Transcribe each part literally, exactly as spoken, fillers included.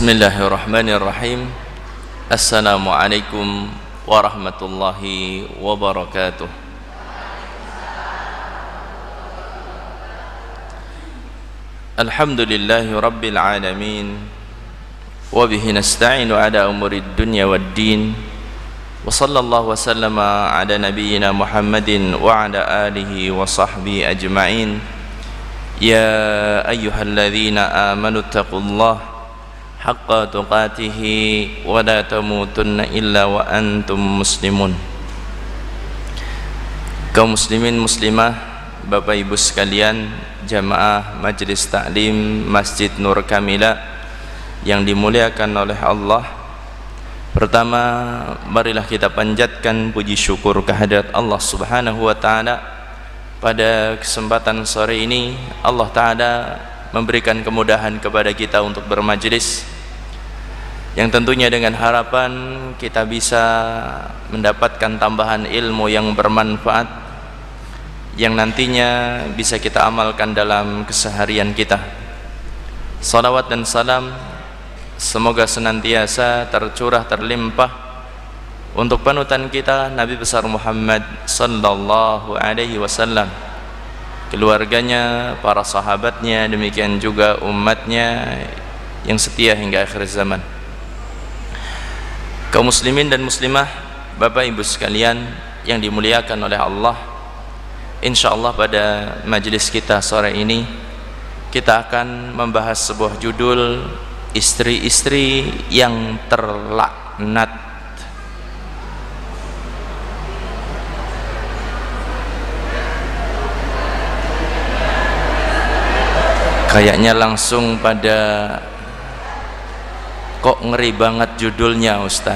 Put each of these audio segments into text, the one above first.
Bismillahirrahmanirrahim. Assalamualaikum warahmatullahi wabarakatuh. Alhamdulillahi rabbil alamin. Wa bihi nasta'inu ala umurid dunya waddin. Wa sallallahu wa sallama ala nabiyyina Muhammadin wa ala alihi wa sahbihi ajma'in. Ya ayyuhalladzina amanu taqullaha haqqa tuqatihi wa la tamutunna illa wa antum muslimun. Kaum muslimin muslimah, Bapak Ibu sekalian, jamaah Majelis Taklim Masjid Nur Kamila yang dimuliakan oleh Allah. Pertama, marilah kita panjatkan puji syukur kehadirat Allah Subhanahu wa taala. Pada kesempatan sore ini Allah taala memberikan kemudahan kepada kita untuk bermajelis, yang tentunya dengan harapan kita bisa mendapatkan tambahan ilmu yang bermanfaat yang nantinya bisa kita amalkan dalam keseharian kita. Salawat dan salam semoga senantiasa tercurah terlimpah untuk panutan kita Nabi besar Muhammad sallallahu alaihi wasallam, keluarganya, para sahabatnya, demikian juga umatnya yang setia hingga akhir zaman. Kaum muslimin dan muslimah, Bapak Ibu sekalian yang dimuliakan oleh Allah, insyaallah pada majelis kita sore ini kita akan membahas sebuah judul, istri-istri yang terlaknat. Kayaknya langsung pada kok ngeri banget judulnya, Ustadz.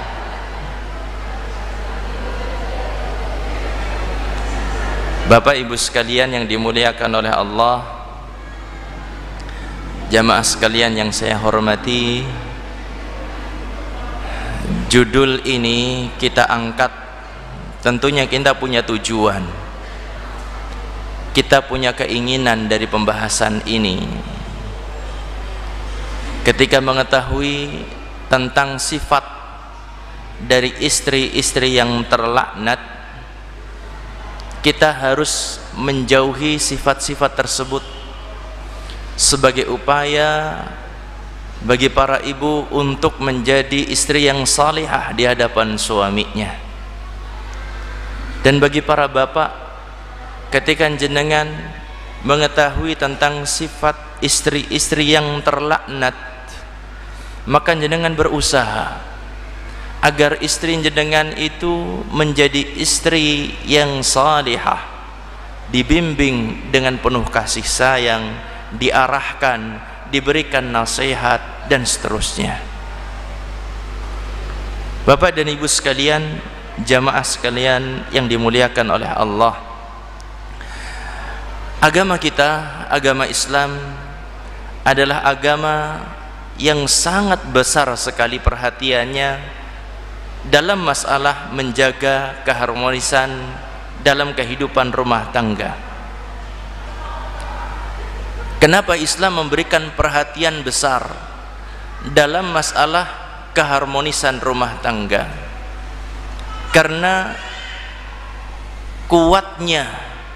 Bapak Ibu sekalian yang dimuliakan oleh Allah, jamaah sekalian yang saya hormati, judul ini kita angkat tentunya kita punya tujuan, kita punya keinginan dari pembahasan ini. Ketika mengetahui tentang sifat dari istri-istri yang terlaknat, kita harus menjauhi sifat-sifat tersebut sebagai upaya bagi para ibu untuk menjadi istri yang salihah di hadapan suaminya. Dan bagi para bapak, ketika jenengan mengetahui tentang sifat istri-istri yang terlaknat, maka jenengan berusaha agar istri jenengan itu menjadi istri yang salihah, dibimbing dengan penuh kasih sayang, diarahkan, diberikan nasihat dan seterusnya. Bapak dan Ibu sekalian, jamaah sekalian yang dimuliakan oleh Allah, agama kita, agama Islam adalah agama yang sangat besar sekali perhatiannya dalam masalah menjaga keharmonisan dalam kehidupan rumah tangga. Kenapa Islam memberikan perhatian besar dalam masalah keharmonisan rumah tangga? Karena kuatnya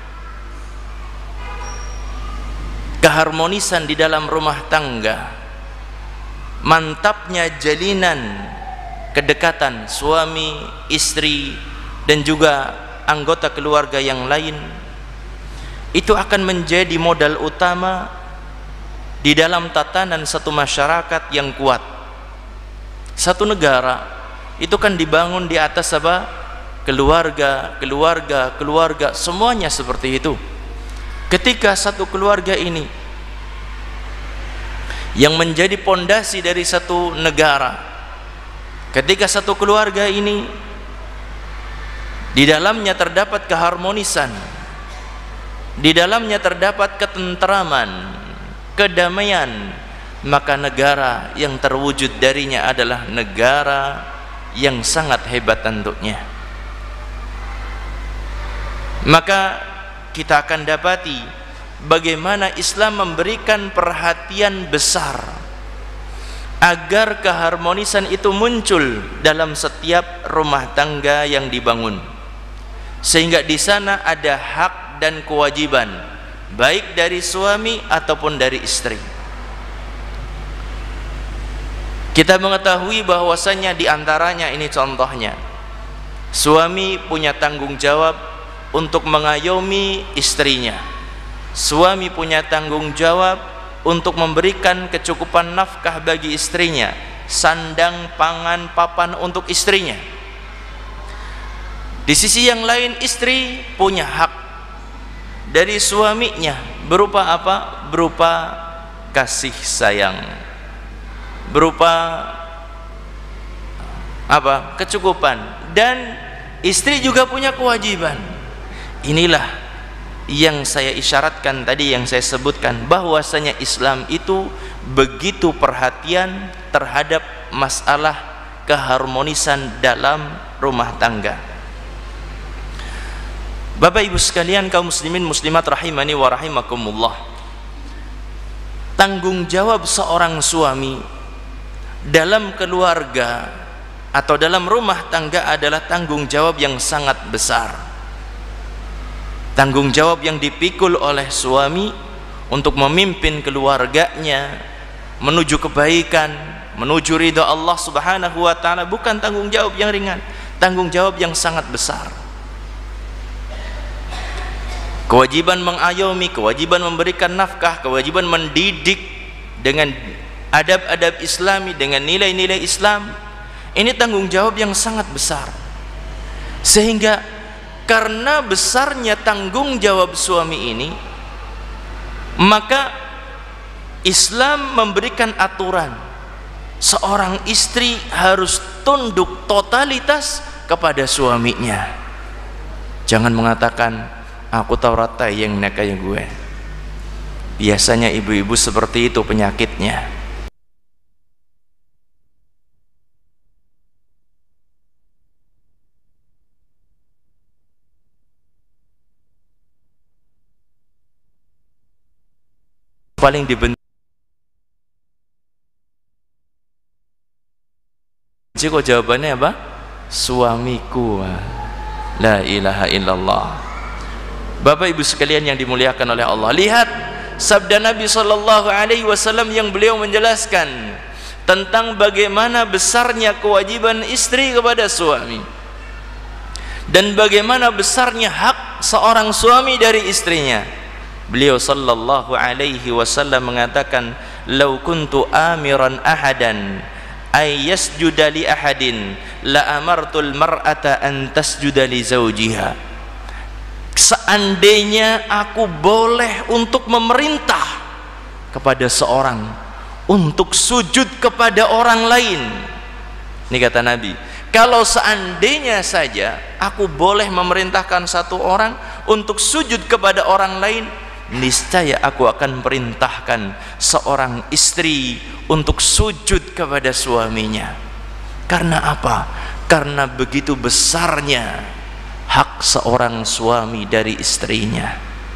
keharmonisan di dalam rumah tangga, mantapnya jalinan kedekatan suami, istri dan juga anggota keluarga yang lain, itu akan menjadi modal utama di dalam tatanan satu masyarakat yang kuat. Satu negara itu kan dibangun di atas apa? Keluarga, keluarga, keluarga, semuanya seperti itu. Ketika satu keluarga ini yang menjadi pondasi dari satu negara, ketika satu keluarga ini di dalamnya terdapat keharmonisan, di dalamnya terdapat ketentraman, kedamaian, maka negara yang terwujud darinya adalah negara yang sangat hebat tentunya. Maka kita akan dapati bagaimana Islam memberikan perhatian besar agar keharmonisan itu muncul dalam setiap rumah tangga yang dibangun, sehingga di sana ada hak dan kewajiban baik dari suami ataupun dari istri. Kita mengetahui bahwasanya di antaranya ini contohnya, suami punya tanggung jawab untuk mengayomi istrinya, suami punya tanggung jawab untuk memberikan kecukupan nafkah bagi istrinya, sandang, pangan, papan untuk istrinya. Di sisi yang lain, istri punya hak dari suaminya berupa apa? Berupa kasih sayang, berupa apa? Kecukupan. Dan istri juga punya kewajiban. Inilah yang saya isyaratkan tadi, yang saya sebutkan, bahwasanya Islam itu begitu perhatian terhadap masalah keharmonisan dalam rumah tangga. Bapak Ibu sekalian, kaum muslimin muslimat rahimani wa rahimakumullah, tanggung jawab seorang suami dalam keluarga atau dalam rumah tangga adalah tanggung jawab yang sangat besar. Tanggung jawab yang dipikul oleh suami untuk memimpin keluarganya menuju kebaikan, menuju ridha Allah Subhanahu wa ta'ala, bukan tanggung jawab yang ringan, tanggung jawab yang sangat besar. Kewajiban mengayomi, kewajiban memberikan nafkah, kewajiban mendidik dengan adab-adab Islami, dengan nilai-nilai Islam, ini tanggung jawab yang sangat besar. Sehingga karena besarnya tanggung jawab suami ini, maka Islam memberikan aturan seorang istri harus tunduk totalitas kepada suaminya. Jangan mengatakan aku Taurat yang nak kayak gue. Biasanya ibu-ibu seperti itu penyakitnya. Paling dibenci kok jawabannya apa? Suamiku. La ilaha illallah. Bapak Ibu sekalian yang dimuliakan oleh Allah, lihat sabda Nabi sallallahu alaihi wasallam yang beliau menjelaskan tentang bagaimana besarnya kewajiban istri kepada suami dan bagaimana besarnya hak seorang suami dari istrinya. Beliau sallallahu alaihi wasallam mengatakan, "Lau kuntu amiran ahadan ay yasjuda li ahadin la amartul mar'ata an tasjuda li zawjiha." Seandainya aku boleh untuk memerintah kepada seorang untuk sujud kepada orang lain, ini kata Nabi, kalau seandainya saja aku boleh memerintahkan satu orang untuk sujud kepada orang lain, niscaya aku akan perintahkan seorang istri untuk sujud kepada suaminya. Karena apa? Karena begitu besarnya hak seorang suami dari istrinya.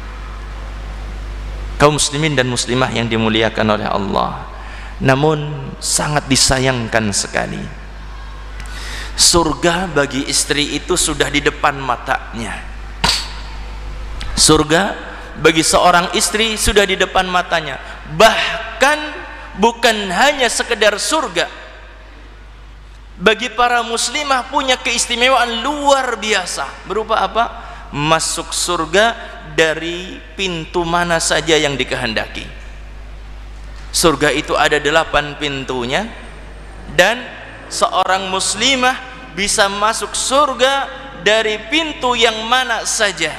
Kaum muslimin dan muslimah yang dimuliakan oleh Allah, namun sangat disayangkan sekali, surga bagi istri itu sudah di depan matanya. Surga bagi seorang istri sudah di depan matanya. Bahkan bukan hanya sekedar surga, bagi para muslimah punya keistimewaan luar biasa. Berupa apa? Masuk surga dari pintu mana saja yang dikehendaki. Surga itu ada delapan pintunya, dan seorang muslimah bisa masuk surga dari pintu yang mana saja,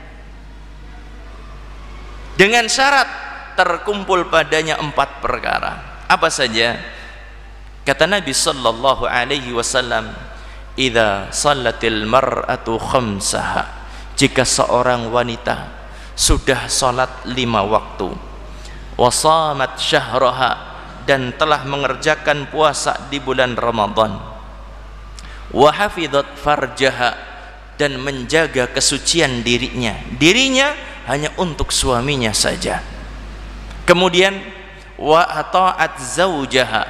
dengan syarat terkumpul padanya empat perkara. Apa saja? Kata Nabi sallallahu alaihi wasallam, "Idza shallatil mar'atu khamsaha," jika seorang wanita sudah salat lima waktu, wa shamat syahraha, dan telah mengerjakan puasa di bulan Ramadan, wa hafizat farjaha, dan menjaga kesucian dirinya, dirinya hanya untuk suaminya saja. Kemudian wa ata'at zaujaha,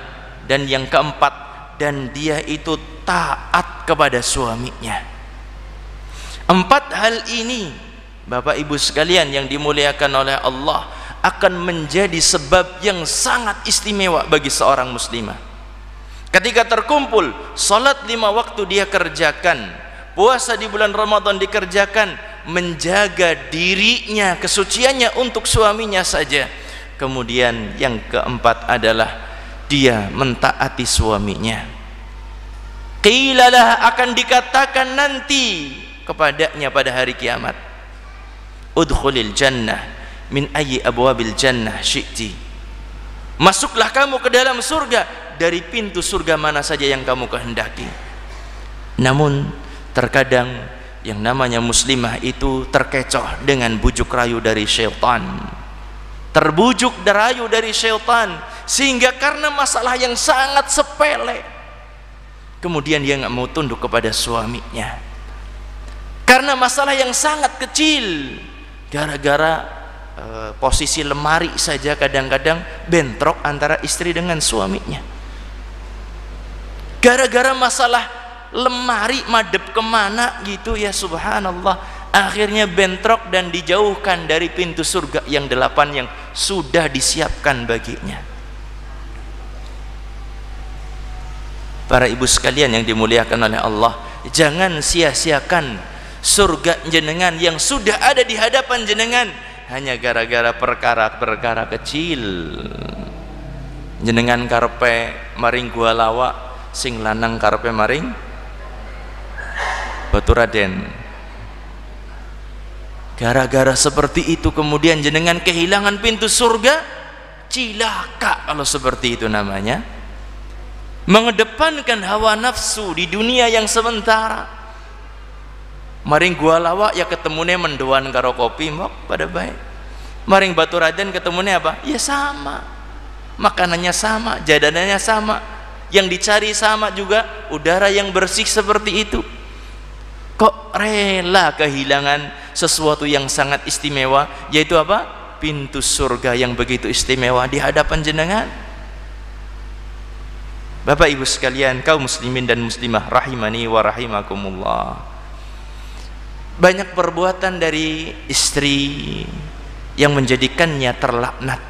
Dan yang keempat, dan dia itu taat kepada suaminya. Empat hal ini, Bapak Ibu sekalian yang dimuliakan oleh Allah, akan menjadi sebab yang sangat istimewa bagi seorang muslimah. Ketika terkumpul, salat lima waktu dia kerjakan, puasa di bulan Ramadan dikerjakan, menjaga dirinya, kesuciannya untuk suaminya saja. Kemudian yang keempat adalah dia mentaati suaminya. Qilalah, akan dikatakan nanti kepadanya pada hari kiamat, udkhulil jannah min ayyi abwabil jannah syi'ti. Masuklah kamu ke dalam surga dari pintu surga mana saja yang kamu kehendaki. Namun terkadang yang namanya muslimah itu terkecoh dengan bujuk rayu dari syaitan, terbujuk rayu dari syaitan, sehingga karena masalah yang sangat sepele kemudian dia nggak mau tunduk kepada suaminya. Karena masalah yang sangat kecil, gara-gara e, posisi lemari saja kadang-kadang bentrok antara istri dengan suaminya. Gara-gara masalah lemari madep kemana gitu ya, subhanallah, akhirnya bentrok dan dijauhkan dari pintu surga yang delapan yang sudah disiapkan baginya. Para ibu sekalian yang dimuliakan oleh Allah, jangan sia-siakan surga jenengan yang sudah ada di hadapan jenengan hanya gara-gara perkara-perkara kecil. Jenengan karepe maring gua lawa, sing lanang karepe maring batu Raden. Gara-gara seperti itu kemudian jenengan kehilangan pintu surga. Cilaka kalau seperti itu namanya. Mengedepankan hawa nafsu di dunia yang sementara. Maring gua lawa ya ketemunya mendoan karo kopi mok pada baik. Maring batu Raden ketemunya apa? Ya sama, makanannya sama, jadanannya sama, yang dicari sama juga, udara yang bersih seperti itu. Kok rela kehilangan sesuatu yang sangat istimewa, yaitu apa? Pintu surga yang begitu istimewa di hadapan jenengan. Bapak Ibu sekalian, kaum muslimin dan muslimah rahimani wa rahimakumullah. Banyak perbuatan dari istri yang menjadikannya terlaknat.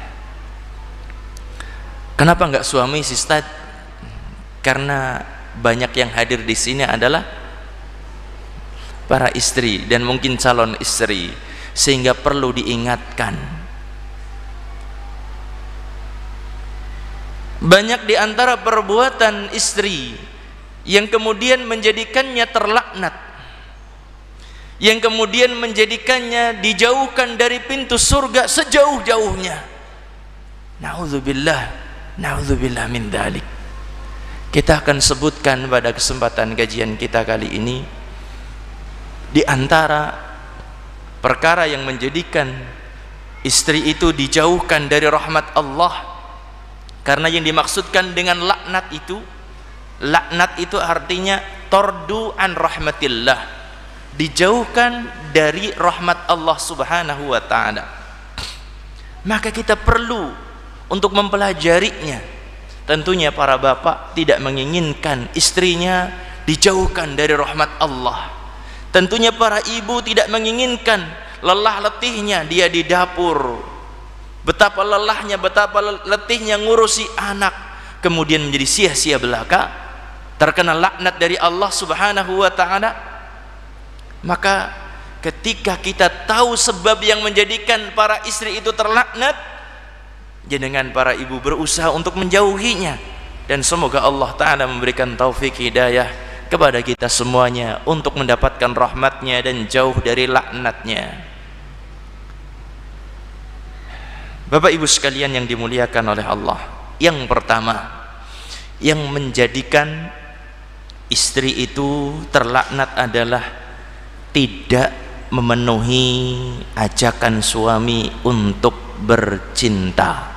Kenapa enggak suami sih Ustaz? Karena banyak yang hadir di sini adalah para istri dan mungkin calon istri, sehingga perlu diingatkan. Banyak di antara perbuatan istri yang kemudian menjadikannya terlaknat, yang kemudian menjadikannya dijauhkan dari pintu surga sejauh-jauhnya. Na'udzubillah, na'udzubillah min dzalik. Kita akan sebutkan pada kesempatan kajian kita kali ini di antara perkara yang menjadikan istri itu dijauhkan dari rahmat Allah. Karena yang dimaksudkan dengan laknat itu, laknat itu artinya tordu an rahmatillah, dijauhkan dari rahmat Allah subhanahu wa ta'ala. Maka kita perlu untuk mempelajarinya. Tentunya para bapak tidak menginginkan istrinya dijauhkan dari rahmat Allah. Tentunya para ibu tidak menginginkan lelah letihnya dia di dapur, betapa lelahnya, betapa letihnya ngurusi anak, kemudian menjadi sia-sia belaka, terkena laknat dari Allah subhanahu wa ta'ala. Maka ketika kita tahu sebab yang menjadikan para istri itu terlaknat, jenengan para ibu berusaha untuk menjauhinya, dan semoga Allah ta'ala memberikan taufik hidayah kepada kita semuanya untuk mendapatkan rahmatnya dan jauh dari laknatnya. Bapak Ibu sekalian yang dimuliakan oleh Allah, yang pertama yang menjadikan istri itu terlaknat adalah tidak memenuhi ajakan suami untuk bercinta.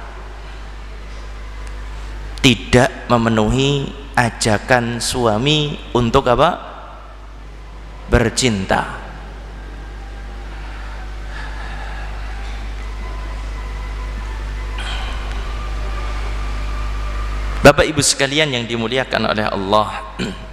Tidak memenuhi ajakan suami untuk apa? Bercinta. Bapak Ibu sekalian yang dimuliakan oleh Allah,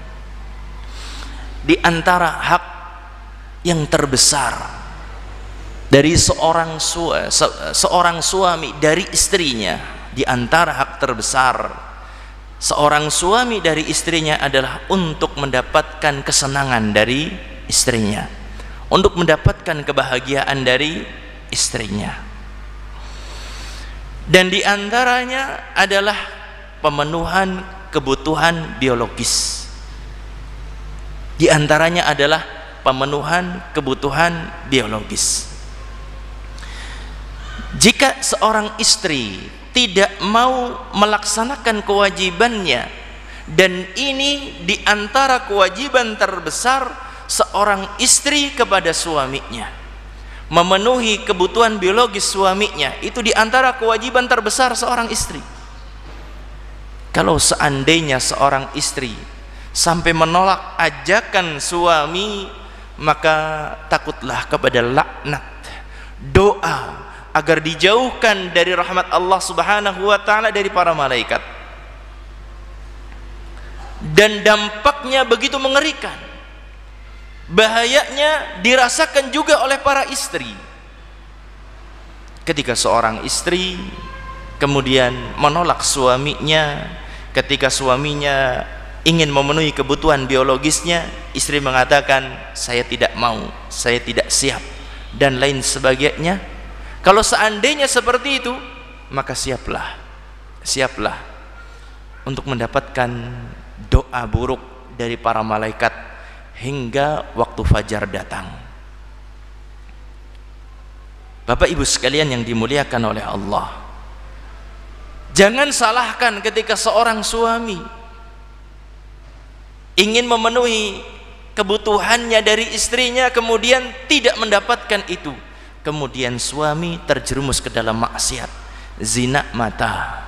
di antara hak yang terbesar dari seorang su se seorang suami dari istrinya, di antara hak terbesar seorang suami dari istrinya adalah untuk mendapatkan kesenangan dari istrinya, untuk mendapatkan kebahagiaan dari istrinya. Dan di antaranya adalah pemenuhan kebutuhan biologis. Di antaranya adalah pemenuhan kebutuhan biologis. Jika seorang istri tidak mau melaksanakan kewajibannya, dan ini di antara kewajiban terbesar seorang istri kepada suaminya, memenuhi kebutuhan biologis suaminya, itu di antara kewajiban terbesar seorang istri. Kalau seandainya seorang istri sampai menolak ajakan suami, maka takutlah kepada laknat, doa agar dijauhkan dari rahmat Allah Subhanahu wa taala dari para malaikat. Dan dampaknya begitu mengerikan. Bahayanya dirasakan juga oleh para istri. Ketika seorang istri kemudian menolak suaminya, ketika suaminya ingin memenuhi kebutuhan biologisnya, istri mengatakan saya tidak mau, saya tidak siap, dan lain sebagainya. Kalau seandainya seperti itu, maka siaplah siaplah untuk mendapatkan doa buruk dari para malaikat hingga waktu fajar datang. Bapak Ibu sekalian yang dimuliakan oleh Allah, jangan salahkan ketika seorang suami ingin memenuhi kebutuhannya dari istrinya, kemudian tidak mendapatkan itu, kemudian suami terjerumus ke dalam maksiat, zina mata,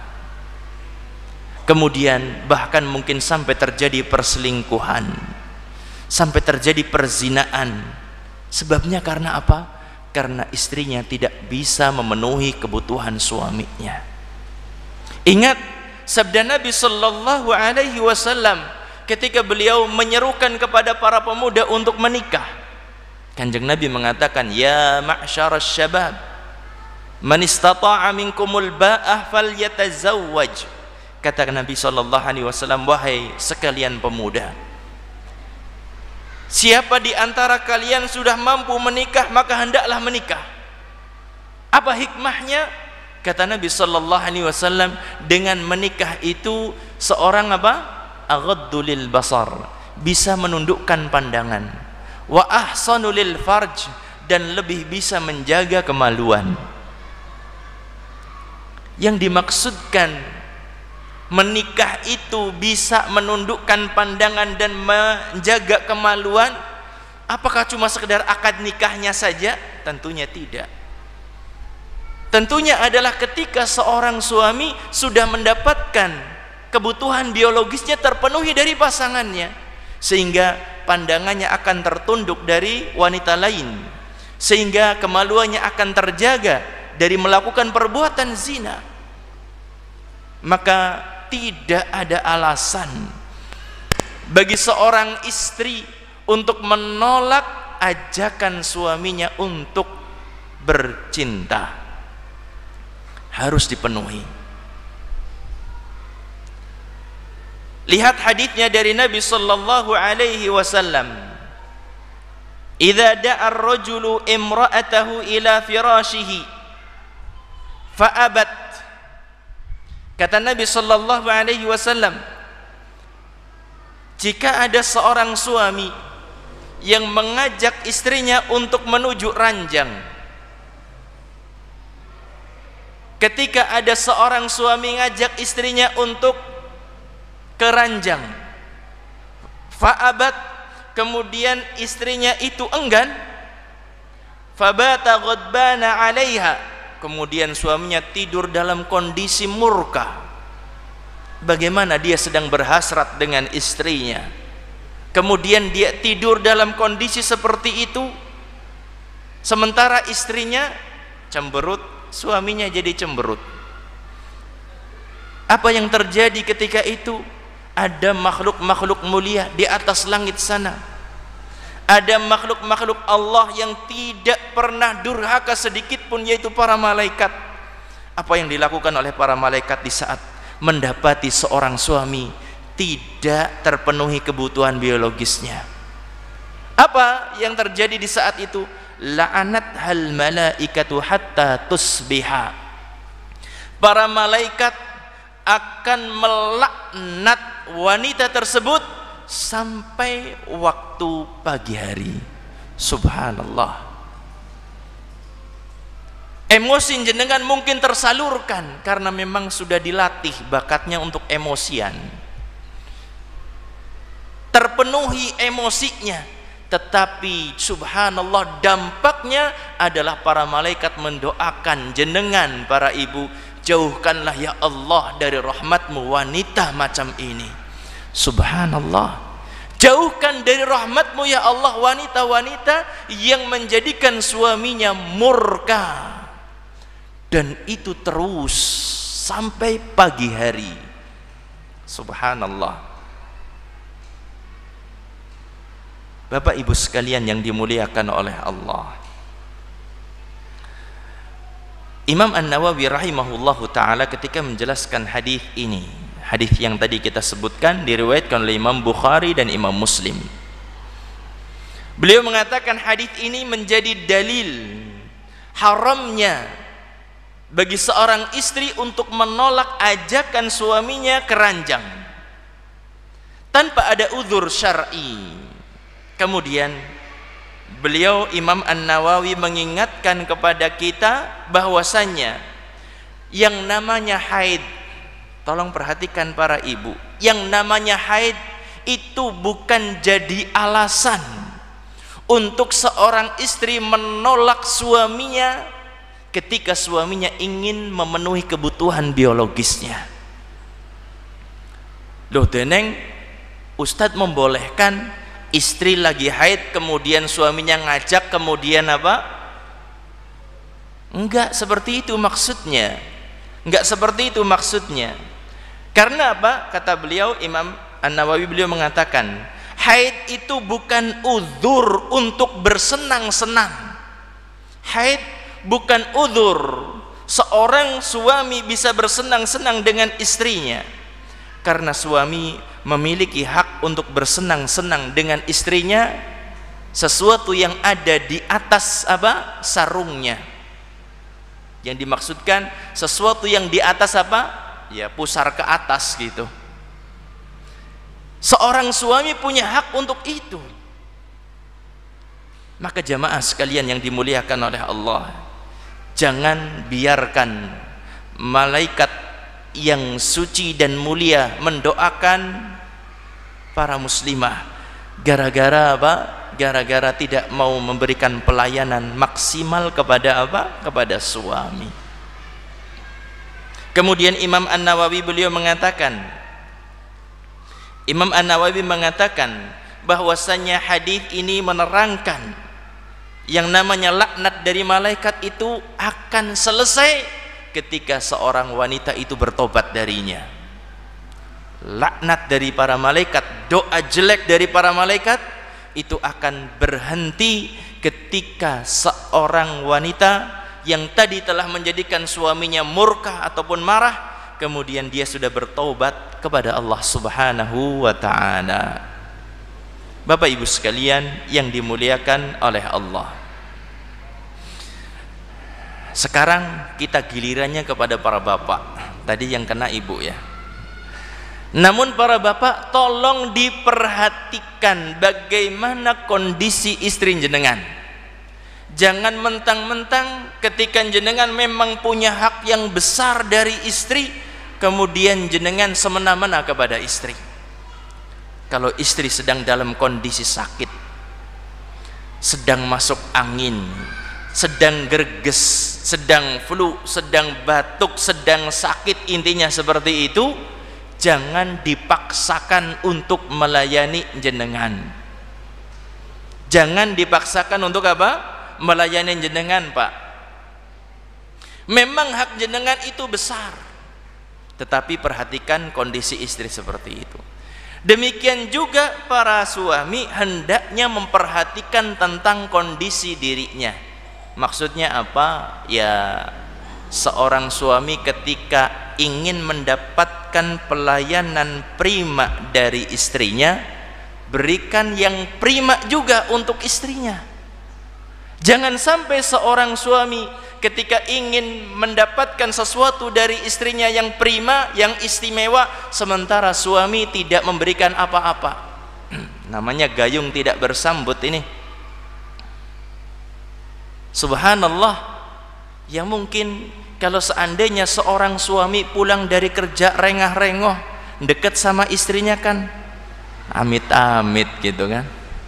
kemudian bahkan mungkin sampai terjadi perselingkuhan, sampai terjadi perzinaan. Sebabnya karena apa? Karena istrinya tidak bisa memenuhi kebutuhan suaminya. Ingat sabda Nabi sallallahu alaihi wasallam ketika beliau menyerukan kepada para pemuda untuk menikah. Kanjeng Nabi mengatakan, ya ma'syarasy syabab, man istata'a minkumul ba'ah falyatazawwaj. Kata Nabi sallallahu alaihi wasallam, wahai sekalian pemuda, siapa di antara kalian sudah mampu menikah, maka hendaklah menikah. Apa hikmahnya? Kata Nabi sallallahu alaihi wasallam, dengan menikah itu seorang apa? Aghaddu lil basar, bisa menundukkan pandangan, wa ahsanu lil farj, dan lebih bisa menjaga kemaluan. Yang dimaksudkan menikah itu bisa menundukkan pandangan dan menjaga kemaluan, apakah cuma sekedar akad nikahnya saja? Tentunya tidak. Tentunya adalah ketika seorang suami sudah mendapatkan kebutuhan biologisnya terpenuhi dari pasangannya, sehingga pandangannya akan tertunduk dari wanita lain, sehingga kemaluannya akan terjaga dari melakukan perbuatan zina. Maka tidak ada alasan bagi seorang istri untuk menolak ajakan suaminya untuk bercinta. Harus dipenuhi. Lihat hadisnya dari Nabi sallallahu alaihi wasallam, idza da'a ar-rajulu imra'atahu ila firashihi fa'abat. Kata Nabi sallallahu alaihi wasallam, jika ada seorang suami yang mengajak istrinya untuk menuju ranjang, ketika ada seorang suami ngajak istrinya untuk ke ranjang, fa'abat, kemudian istrinya itu enggan, fabata ghadbana 'alaiha, kemudian suaminya tidur dalam kondisi murka. Bagaimana dia sedang berhasrat dengan istrinya, kemudian dia tidur dalam kondisi seperti itu, sementara istrinya cemberut, suaminya jadi cemberut. Apa yang terjadi ketika itu? Ada makhluk-makhluk mulia di atas langit sana, ada makhluk-makhluk Allah yang tidak pernah durhaka sedikit pun, yaitu para malaikat. Apa yang dilakukan oleh para malaikat di saat mendapati seorang suami tidak terpenuhi kebutuhan biologisnya? Apa yang terjadi di saat itu? La'anat hal malaikatu hatta tusbiha. Para malaikat akan melaknat wanita tersebut sampai waktu pagi hari. Subhanallah. Emosi jenengan mungkin tersalurkan karena memang sudah dilatih bakatnya untuk emosian, terpenuhi emosinya. Tetapi subhanallah, dampaknya adalah para malaikat mendoakan jenengan para ibu, jauhkanlah ya Allah dari rahmatmu wanita macam ini. Subhanallah, jauhkan dari rahmatmu ya Allah wanita-wanita yang menjadikan suaminya murka. Dan itu terus sampai pagi hari. Subhanallah. Bapak ibu sekalian yang dimuliakan oleh Allah, Imam An-Nawawi rahimahullahu ta'ala ketika menjelaskan hadis ini, hadis yang tadi kita sebutkan diriwayatkan oleh Imam Bukhari dan Imam Muslim, beliau mengatakan hadis ini menjadi dalil haramnya bagi seorang istri untuk menolak ajakan suaminya ke ranjang tanpa ada uzur syar'i. Kemudian beliau Imam An-Nawawi mengingatkan kepada kita bahwasannya yang namanya haid, tolong perhatikan para ibu, yang namanya haid itu bukan jadi alasan untuk seorang istri menolak suaminya ketika suaminya ingin memenuhi kebutuhan biologisnya. Loh deneng, Ustadz membolehkan istri lagi haid kemudian suaminya ngajak, kemudian apa? Enggak seperti itu maksudnya. Enggak seperti itu maksudnya. Karena apa? Kata beliau Imam An-Nawawi, beliau mengatakan haid itu bukan uzur untuk bersenang-senang. Haid bukan uzur seorang suami bisa bersenang-senang dengan istrinya. Karena suami memiliki hak untuk bersenang-senang dengan istrinya sesuatu yang ada di atas apa? Sarungnya. Yang dimaksudkan sesuatu yang di atas apa? Ya pusar ke atas gitu. Seorang suami punya hak untuk itu. Maka jamaah sekalian yang dimuliakan oleh Allah, jangan biarkan malaikat yang suci dan mulia mendoakan para muslimah gara-gara apa? Gara-gara tidak mau memberikan pelayanan maksimal kepada apa? Kepada suami. Kemudian Imam An-Nawawi beliau mengatakan, Imam An-Nawawi mengatakan bahwasanya hadis ini menerangkan yang namanya laknat dari malaikat itu akan selesai ketika seorang wanita itu bertobat darinya. Laknat dari para malaikat, doa jelek dari para malaikat itu akan berhenti ketika seorang wanita yang tadi telah menjadikan suaminya murka ataupun marah, kemudian dia sudah bertobat kepada Allah Subhanahu wa ta'ala. Bapak ibu sekalian yang dimuliakan oleh Allah, sekarang kita gilirannya kepada para bapak. Tadi yang kena ibu ya. Namun para bapak tolong diperhatikan bagaimana kondisi istri jenengan. Jangan mentang-mentang ketika jenengan memang punya hak yang besar dari istri, kemudian jenengan semena-mena kepada istri. Kalau istri sedang dalam kondisi sakit, sedang masuk angin, sedang gerges, sedang flu, sedang batuk, sedang sakit, intinya seperti itu, jangan dipaksakan untuk melayani jenengan. Jangan dipaksakan untuk apa? Melayani jenengan, Pak. Memang hak jenengan itu besar. Tetapi perhatikan kondisi istri seperti itu. Demikian juga para suami hendaknya memperhatikan tentang kondisi dirinya. Maksudnya apa? Ya, seorang suami ketika ingin mendapatkan pelayanan prima dari istrinya, berikan yang prima juga untuk istrinya. Jangan sampai seorang suami ketika ingin mendapatkan sesuatu dari istrinya yang prima, yang istimewa, sementara suami tidak memberikan apa-apa. Namanya gayung tidak bersambut ini. Subhanallah. Ya mungkin kalau seandainya seorang suami pulang dari kerja rengah-rengoh, dekat sama istrinya kan amit-amit gitu kan.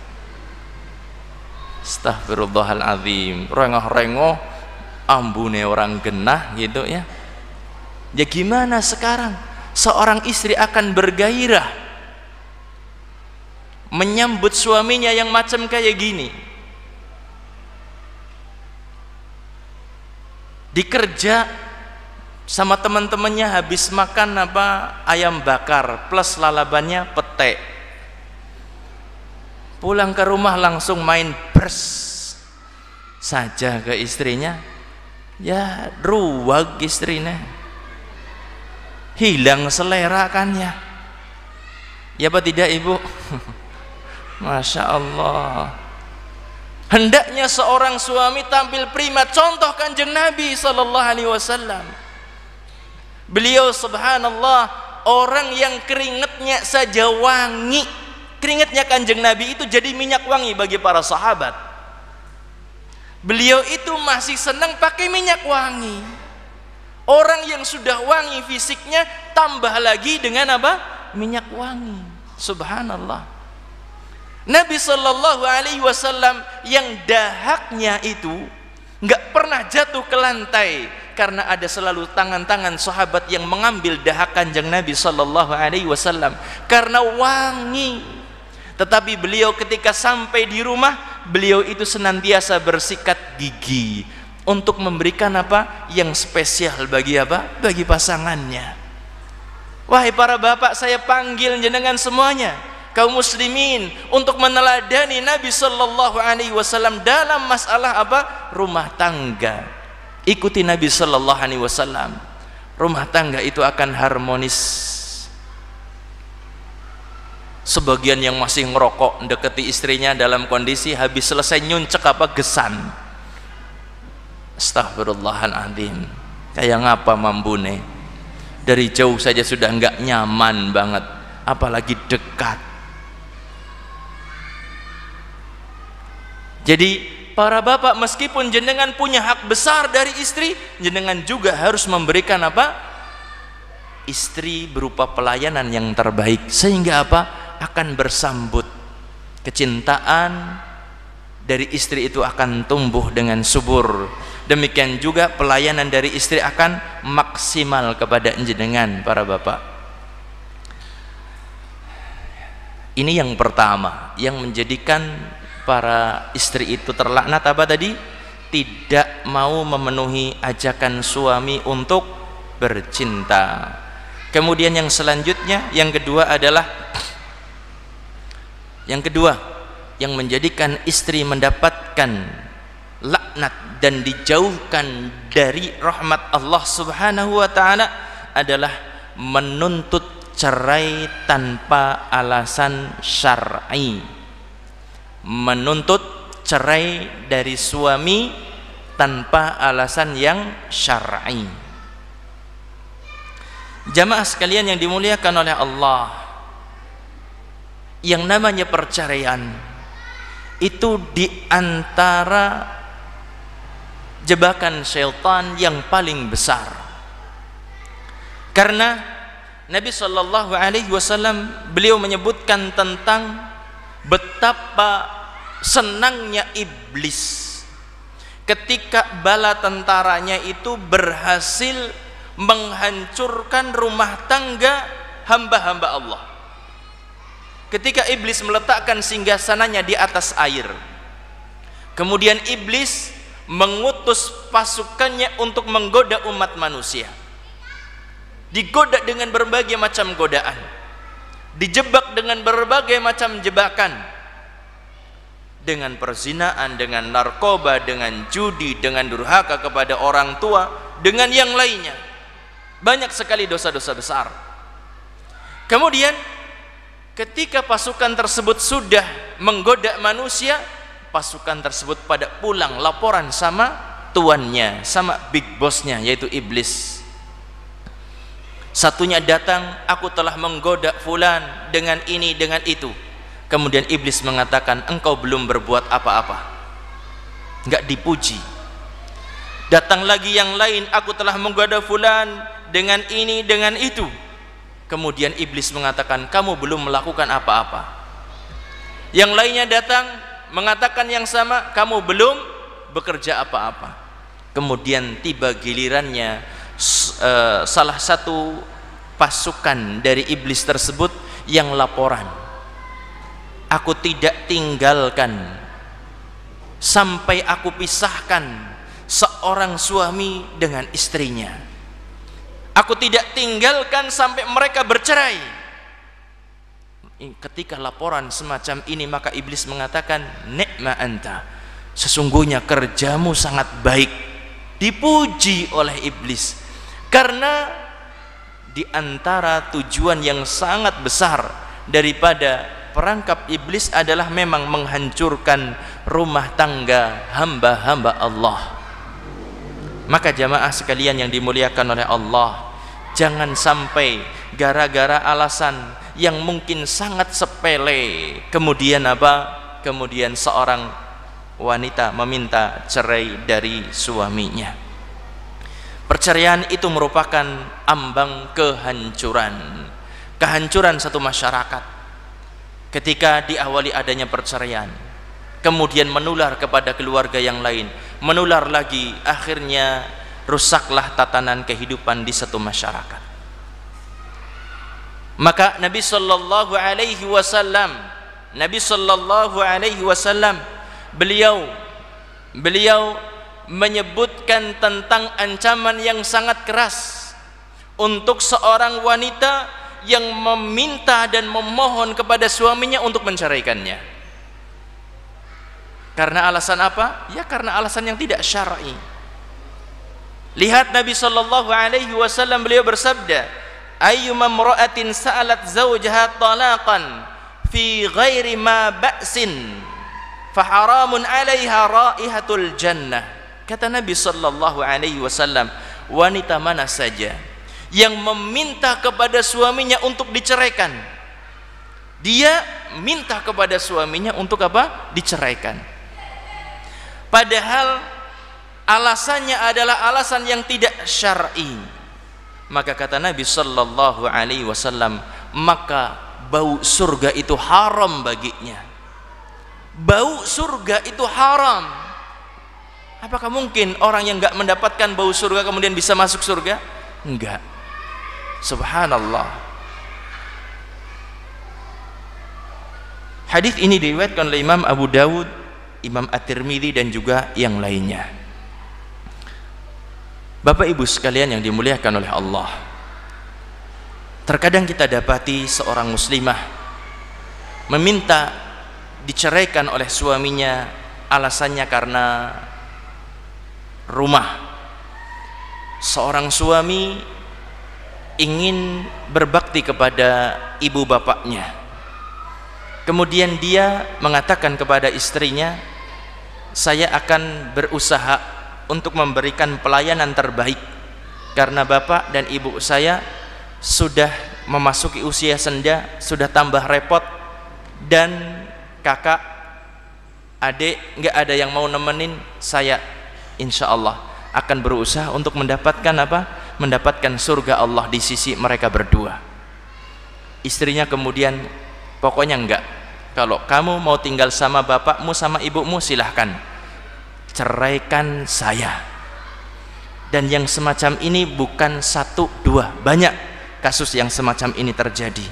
Astaghfirullahaladzim, rengah-rengoh, ambune orang genah gitu ya. Ya gimana sekarang seorang istri akan bergairah menyambut suaminya yang macam kayak gini? Di kerja sama teman-temannya habis makan apa ayam bakar plus lalabannya pete, pulang ke rumah langsung main bers saja ke istrinya. Ya ruwag istrinya, hilang selera kan ya. Ya apa tidak ibu? Masya Allah. Hendaknya seorang suami tampil prima, contoh Kanjeng Nabi sallallahu alaihi wasallam. Beliau subhanallah orang yang keringatnya saja wangi. Keringatnya Kanjeng Nabi itu jadi minyak wangi bagi para sahabat. Beliau itu masih senang pakai minyak wangi. Orang yang sudah wangi fisiknya tambah lagi dengan apa? Minyak wangi. Subhanallah. Nabi sallallahu alaihi wasallam yang dahaknya itu nggak pernah jatuh ke lantai karena ada selalu tangan-tangan sahabat yang mengambil dahak Kanjeng Nabi sallallahu alaihi wasallam karena wangi. Tetapi beliau ketika sampai di rumah, beliau itu senantiasa bersikat gigi untuk memberikan apa yang spesial bagi apa? Bagi pasangannya. Wahai para bapak, saya panggil jenengan semuanya, kaum muslimin, untuk meneladani Nabi sallallahu alaihi wasallam dalam masalah apa? Rumah tangga. Ikuti Nabi sallallahu alaihi wasallam. Rumah tangga itu akan harmonis. Sebagian yang masih ngerokok mendekati istrinya dalam kondisi habis selesai nyuncek apa gesan. Astaghfirullahaladzim. Kayak ngapa mambune? Dari jauh saja sudah enggak nyaman banget, apalagi dekat. Jadi para bapak, meskipun jenengan punya hak besar dari istri, jenengan juga harus memberikan apa? Istri berupa pelayanan yang terbaik, sehingga apa? Akan bersambut. Kecintaan dari istri itu akan tumbuh dengan subur. Demikian juga pelayanan dari istri akan maksimal kepada jenengan para bapak. Ini yang pertama yang menjadikan para istri itu terlaknat apa tadi? Tidak mau memenuhi ajakan suami untuk bercinta. Kemudian yang selanjutnya, yang kedua adalah yang kedua yang menjadikan istri mendapatkan laknat dan dijauhkan dari rahmat Allah Subhanahu wa taala adalah menuntut cerai tanpa alasan syar'i. Menuntut cerai dari suami tanpa alasan yang syar'i. Jamaah sekalian yang dimuliakan oleh Allah, yang namanya perceraian itu diantara jebakan syaitan yang paling besar. Karena Nabi sallallahu alaihi wasallam beliau menyebutkan tentang betapa senangnya iblis ketika bala tentaranya itu berhasil menghancurkan rumah tangga hamba-hamba Allah. Ketika iblis meletakkan singgasananya di atas air, kemudian iblis mengutus pasukannya untuk menggoda umat manusia. digoda dengan berbagai macam godaan, dijebak dengan berbagai macam jebakan, dengan perzinaan, dengan narkoba, dengan judi, dengan durhaka kepada orang tua, dengan yang lainnya. Banyak sekali dosa-dosa besar. Kemudian ketika pasukan tersebut sudah menggoda manusia, pasukan tersebut pada pulang laporan sama tuannya, sama big bossnya, yaitu iblis. Satunya datang, aku telah menggoda fulan dengan ini, dengan itu. Kemudian iblis mengatakan, engkau belum berbuat apa-apa, enggak dipuji. Datang lagi yang lain, aku telah menggoda fulan dengan ini, dengan itu. Kemudian iblis mengatakan, kamu belum melakukan apa-apa. Yang lainnya datang mengatakan yang sama, kamu belum bekerja apa-apa. Kemudian tiba gilirannya uh, salah satu pasukan dari iblis tersebut yang laporan, aku tidak tinggalkan sampai aku pisahkan seorang suami dengan istrinya. Aku tidak tinggalkan sampai mereka bercerai. Ketika laporan semacam ini, maka iblis mengatakan, ni'ma anta, sesungguhnya kerjamu sangat baik. Dipuji oleh iblis, karena di antara tujuan yang sangat besar daripada perangkap iblis adalah memang menghancurkan rumah tangga hamba-hamba Allah. Maka jamaah sekalian yang dimuliakan oleh Allah, jangan sampai gara-gara alasan yang mungkin sangat sepele, kemudian apa? Kemudian seorang wanita meminta cerai dari suaminya. Perceraian itu merupakan ambang kehancuran, kehancuran satu masyarakat. Ketika diawali adanya perceraian, kemudian menular kepada keluarga yang lain, menular lagi, akhirnya rusaklah tatanan kehidupan di satu masyarakat. Maka Nabi sallallahu alaihi wasallam, Nabi sallallahu alaihi wasallam beliau beliau menyebutkan tentang ancaman yang sangat keras untuk seorang wanita yang meminta dan memohon kepada suaminya untuk menceraikannya. Karena alasan apa? Ya karena alasan yang tidak syar'i. Lihat Nabi sallallahu alaihi wasallam, beliau bersabda, ayyuma imra'atin sa'alat zawjaha talaqan fi ghairi ma ba'sin faharamun 'alaiha raihatul jannah. Kata Nabi sallallahu alaihi wasallam, wanita mana saja yang meminta kepada suaminya untuk diceraikan, dia minta kepada suaminya untuk apa? Diceraikan, padahal alasannya adalah alasan yang tidak syar'i. Maka kata Nabi sallallahu alaihi wasallam, maka bau surga itu haram baginya. Bau surga itu haram. Apakah mungkin orang yang enggak mendapatkan bau surga kemudian bisa masuk surga? Enggak. Subhanallah. Hadis ini diriwayatkan oleh Imam Abu Dawud, Imam At-Tirmidzi dan juga yang lainnya. Bapak Ibu sekalian yang dimuliakan oleh Allah, terkadang kita dapati seorang muslimah meminta diceraikan oleh suaminya, alasannya karena rumah. Seorang suami ingin berbakti kepada ibu bapaknya, kemudian dia mengatakan kepada istrinya, saya akan berusaha untuk memberikan pelayanan terbaik karena bapak dan ibu saya sudah memasuki usia senja, sudah tambah repot, dan kakak adik nggak ada yang mau nemenin saya. Insya Allah akan berusaha untuk mendapatkan apa? Mendapatkan surga Allah di sisi mereka berdua. Istrinya kemudian, pokoknya enggak, kalau kamu mau tinggal sama bapakmu sama ibumu silahkan, ceraikan saya. Dan yang semacam ini bukan satu dua, banyak kasus yang semacam ini terjadi.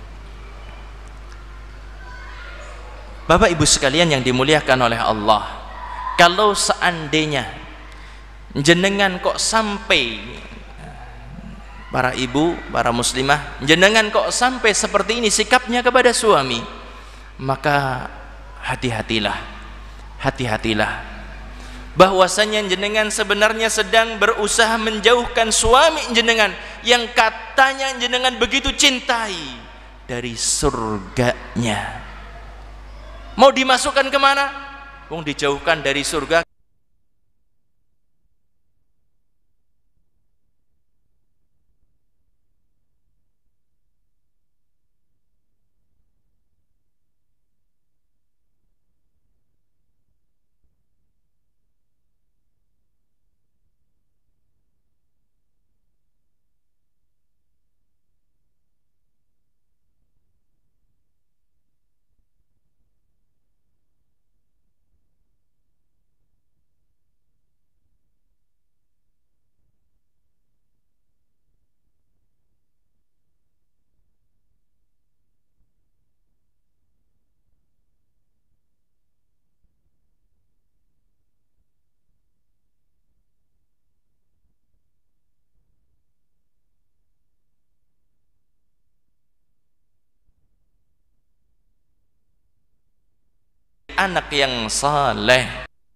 Bapak Ibu sekalian yang dimuliakan oleh Allah, kalau seandainya jenengan kok sampai para ibu, para muslimah, jenengan kok sampai seperti ini sikapnya kepada suami, maka hati-hatilah, hati-hatilah bahwasanya jenengan sebenarnya sedang berusaha menjauhkan suami jenengan yang katanya jenengan begitu cintai dari surganya. Mau dimasukkan kemana? Wong dijauhkan dari surga. Anak yang saleh.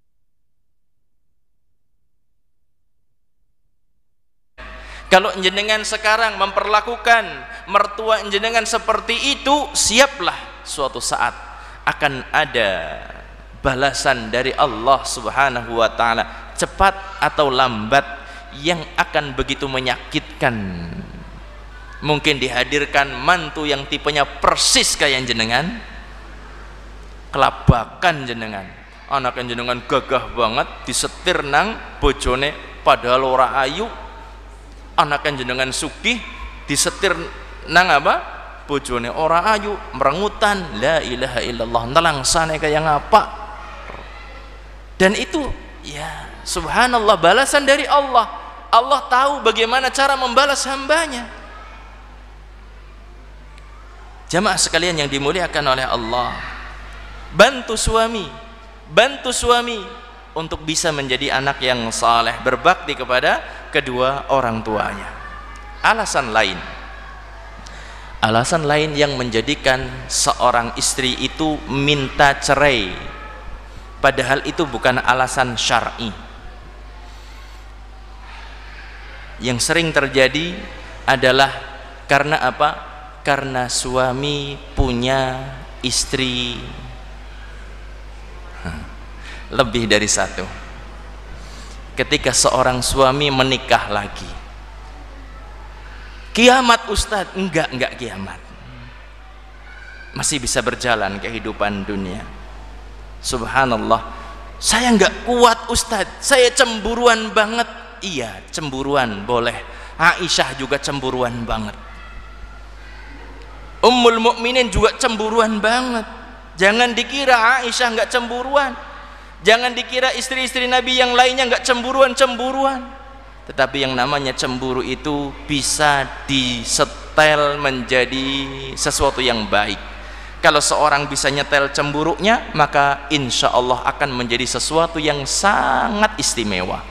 Kalau jenengan sekarang memperlakukan mertua jenengan seperti itu, siaplah suatu saat akan ada balasan dari Allah Subhanahu wa taala, cepat atau lambat, yang akan begitu menyakitkan. Mungkin dihadirkan mantu yang tipenya persis kayak jenengan, kelabakan jenengan, anak jenengan gagah banget disetir nang bojone padahal ora ayu, anak jenengan sugih disetir nang apa bojone ora ayu, merengutan la ilaha illallah, nelangsane kayak ngapa. Dan itu ya subhanallah balasan dari Allah. Allah tahu bagaimana cara membalas hambanya. Jamaah sekalian yang dimuliakan oleh Allah, bantu suami, bantu suami untuk bisa menjadi anak yang saleh, berbakti kepada kedua orang tuanya. Alasan lain, alasan lain yang menjadikan seorang istri itu minta cerai, padahal itu bukan alasan syar'i. Yang sering terjadi adalah karena apa? Karena suami punya istri lebih dari satu. Ketika seorang suami menikah lagi, kiamat Ustadz? Enggak, enggak kiamat, masih bisa berjalan kehidupan dunia. Subhanallah, saya enggak kuat Ustadz, saya cemburuan banget. Iya, cemburuan boleh. Aisyah juga cemburuan banget, Ummul Mukminin juga cemburuan banget. Jangan dikira Aisyah enggak cemburuan, jangan dikira istri-istri Nabi yang lainnya enggak cemburuan-cemburuan. Tetapi yang namanya cemburu itu bisa disetel menjadi sesuatu yang baik. Kalau seorang bisa nyetel cemburunya, maka insya Allah akan menjadi sesuatu yang sangat istimewa.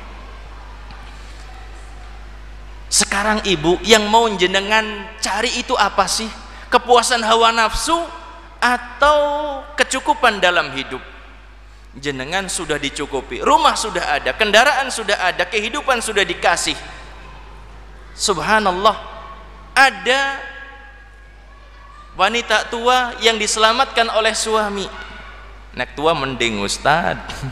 Sekarang ibu, yang mau jenengan cari itu apa sih? Kepuasan hawa nafsu atau kecukupan dalam hidup? Jenengan sudah dicukupi, rumah sudah ada, kendaraan sudah ada, kehidupan sudah dikasih. Subhanallah, ada wanita tua yang diselamatkan oleh suami. Nek tua mending Ustad.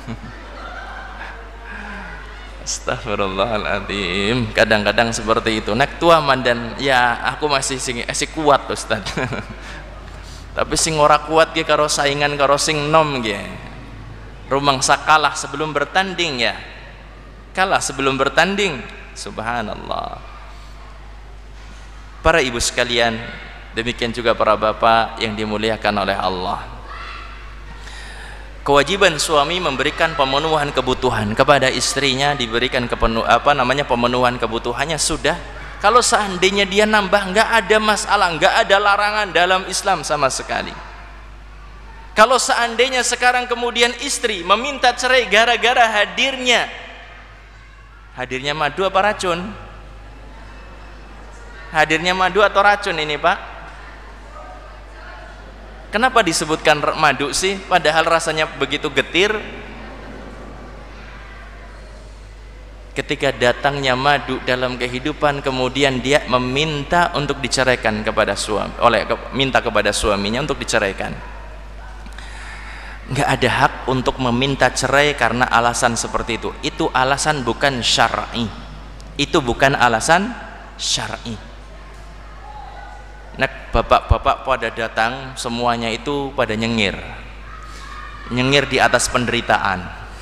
Astagfirullahaladzim, kadang-kadang seperti itu. Nek tua mandan, ya aku masih sing masih kuat Ustad. Tapi sing ora kuat ge karo saingan karo sing nom ge. Rumangsa kalah sebelum bertanding ya. Kalah sebelum bertanding. Subhanallah. Para ibu sekalian, demikian juga para bapak yang dimuliakan oleh Allah. Kewajiban suami memberikan pemenuhan kebutuhan kepada istrinya, diberikan kepenuh apa namanya pemenuhan kebutuhannya sudah. Kalau seandainya dia nambah, nggak ada masalah, nggak ada larangan dalam Islam sama sekali. Kalau seandainya sekarang kemudian istri meminta cerai gara-gara hadirnya hadirnya madu apa racun? hadirnya madu atau racun ini Pak? Kenapa disebutkan madu sih padahal rasanya begitu getir? Ketika datangnya madu dalam kehidupan, kemudian dia meminta untuk diceraikan kepada suami, oleh minta kepada suaminya untuk diceraikan. Nggak ada hak untuk meminta cerai karena alasan seperti itu. Itu alasan bukan syar'i. Itu bukan alasan syar'i. Nah, bapak-bapak pada datang semuanya itu pada nyengir, nyengir di atas penderitaan.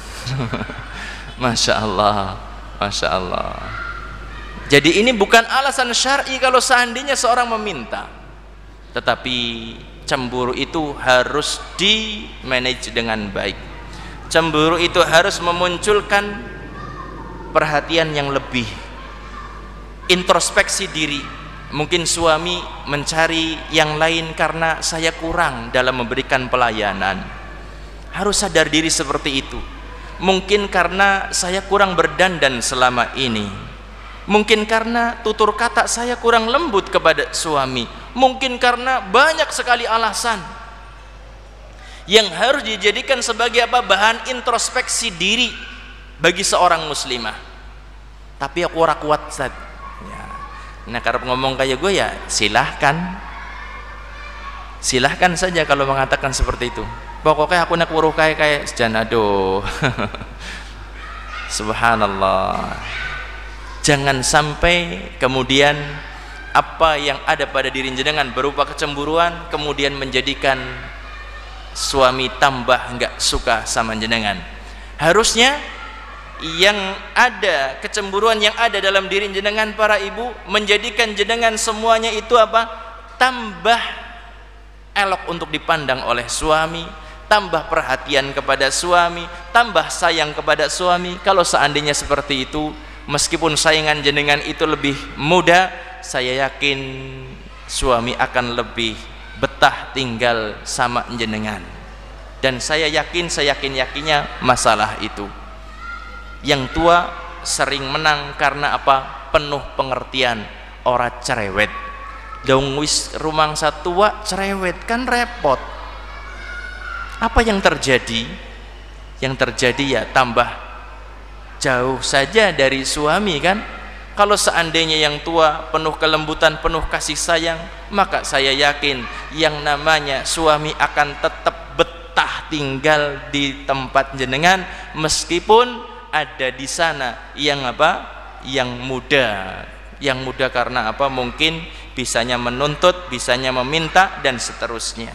Masya Allah, Masya Allah. Jadi ini bukan alasan syar'i kalau seandainya seorang meminta, tetapi cemburu itu harus di manage dengan baik. Cemburu itu harus memunculkan perhatian yang lebih, introspeksi diri. Mungkin suami mencari yang lain karena saya kurang dalam memberikan pelayanan, harus sadar diri seperti itu. Mungkin karena saya kurang berdandan selama ini, mungkin karena tutur kata saya kurang lembut kepada suami, mungkin karena banyak sekali alasan yang harus dijadikan sebagai apa? Bahan introspeksi diri bagi seorang muslimah. Tapi aku ora kuat Ustaz. Ya. Nah, karena ngomong kayak gue ya silahkan, silahkan saja kalau mengatakan seperti itu. Pokoknya aku nak wuruh kayak kayak sejanado. Subhanallah. Jangan sampai kemudian apa yang ada pada diri jenengan berupa kecemburuan kemudian menjadikan suami tambah enggak suka sama jenengan. Harusnya yang ada, kecemburuan yang ada dalam diri jenengan para ibu menjadikan jenengan semuanya itu apa? Tambah elok untuk dipandang oleh suami, tambah perhatian kepada suami, tambah sayang kepada suami. Kalau seandainya seperti itu, meskipun saingan jenengan itu lebih muda, saya yakin suami akan lebih betah tinggal sama jenengan. Dan saya yakin, saya yakin-yakinnya masalah itu yang tua sering menang karena apa? Penuh pengertian, ora cerewet. Dong wis rumangsa tua cerewet kan repot. Apa yang terjadi? Yang terjadi ya tambah jauh saja dari suami kan. Kalau seandainya yang tua penuh kelembutan, penuh kasih sayang, maka saya yakin yang namanya suami akan tetap betah tinggal di tempat jenengan meskipun ada di sana yang apa? Yang muda. Yang muda karena apa? Mungkin bisanya menuntut, bisanya meminta dan seterusnya.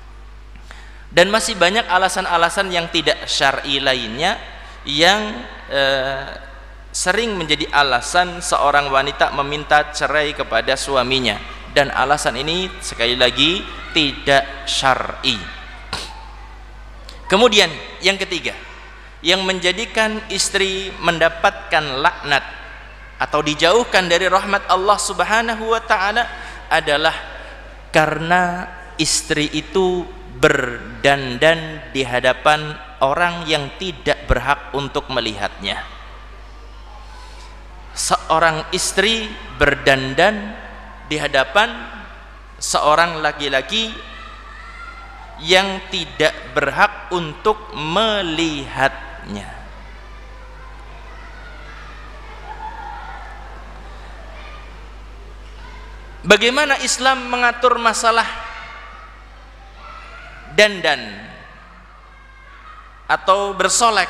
Dan masih banyak alasan-alasan yang tidak syar'i lainnya yang eh, sering menjadi alasan seorang wanita meminta cerai kepada suaminya, dan alasan ini sekali lagi tidak syar'i. Kemudian yang ketiga, yang menjadikan istri mendapatkan laknat atau dijauhkan dari rahmat Allah Subhanahu wa taala adalah karena istri itu berdandan di hadapan orang yang tidak berhak untuk melihatnya. Seorang istri berdandan di hadapan seorang laki-laki yang tidak berhak untuk melihatnya. Bagaimana Islam mengatur masalah dandan atau bersolek?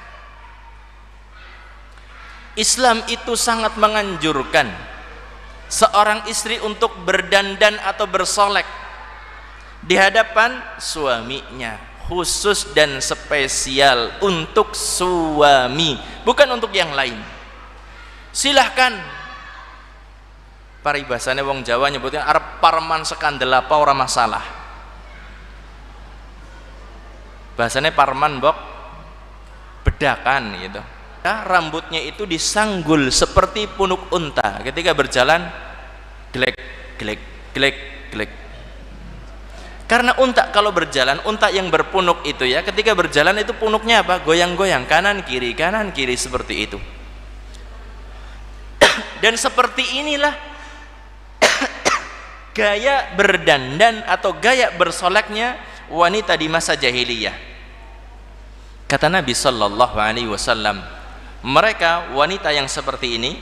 Islam itu sangat menganjurkan seorang istri untuk berdandan atau bersolek di hadapan suaminya, khusus dan spesial untuk suami, bukan untuk yang lain. Silahkan, paribasane wong Jawa nyebutnya arep parman sekandel apa ora masalah. Bahasanya parman bok bedakan gitu. Nah, rambutnya itu disanggul seperti punuk unta ketika berjalan, glek glek glek glek. Karena unta kalau berjalan, unta yang berpunuk itu ya, ketika berjalan itu punuknya apa? Goyang-goyang kanan kiri kanan kiri seperti itu. Dan seperti inilah gaya berdandan atau gaya bersoleknya wanita di masa jahiliyah. Kata Nabi sallallahu alaihi wasallam, mereka wanita yang seperti ini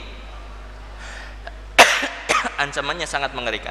ancamannya sangat mengerikan.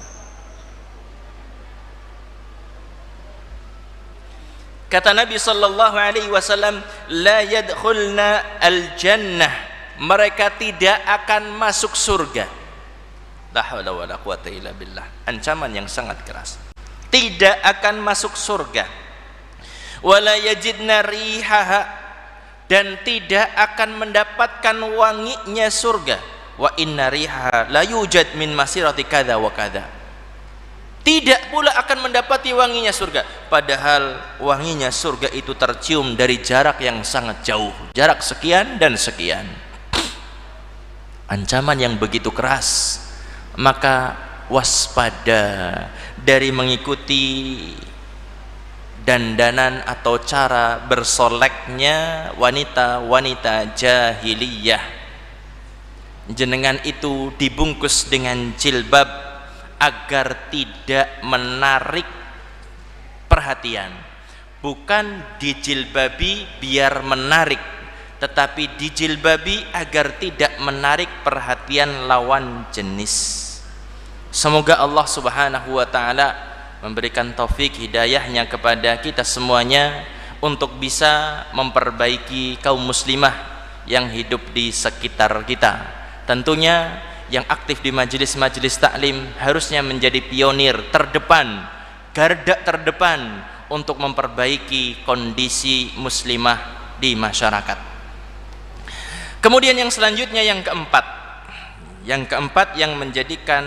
Kata Nabi sallallahu alaihi wasallam, la yadkhulna al-jannah, mereka tidak akan masuk surga. La haula wala quwata illa billah. Ancaman yang sangat keras. Tidak akan masuk surga. Wala yajidna rihaha, dan tidak akan mendapatkan wanginya surga. Wa inna rihaha la yujad min masirati kadza wa kadza. Tidak pula akan mendapati wanginya surga, padahal wanginya surga itu tercium dari jarak yang sangat jauh, jarak sekian dan sekian. Ancaman yang begitu keras, maka waspada dari mengikuti dandanan atau cara bersoleknya wanita-wanita jahiliyah. Jenengan itu dibungkus dengan jilbab agar tidak menarik perhatian, bukan dijilbabi biar menarik, tetapi dijilbabi agar tidak menarik perhatian lawan jenis. Semoga Allah subhanahu wa ta'ala memberikan taufik hidayahnya kepada kita semuanya untuk bisa memperbaiki kaum muslimah yang hidup di sekitar kita. Tentunya yang aktif di majelis-majelis taklim harusnya menjadi pionir terdepan, garda terdepan untuk memperbaiki kondisi muslimah di masyarakat. Kemudian yang selanjutnya yang keempat, yang keempat yang menjadikan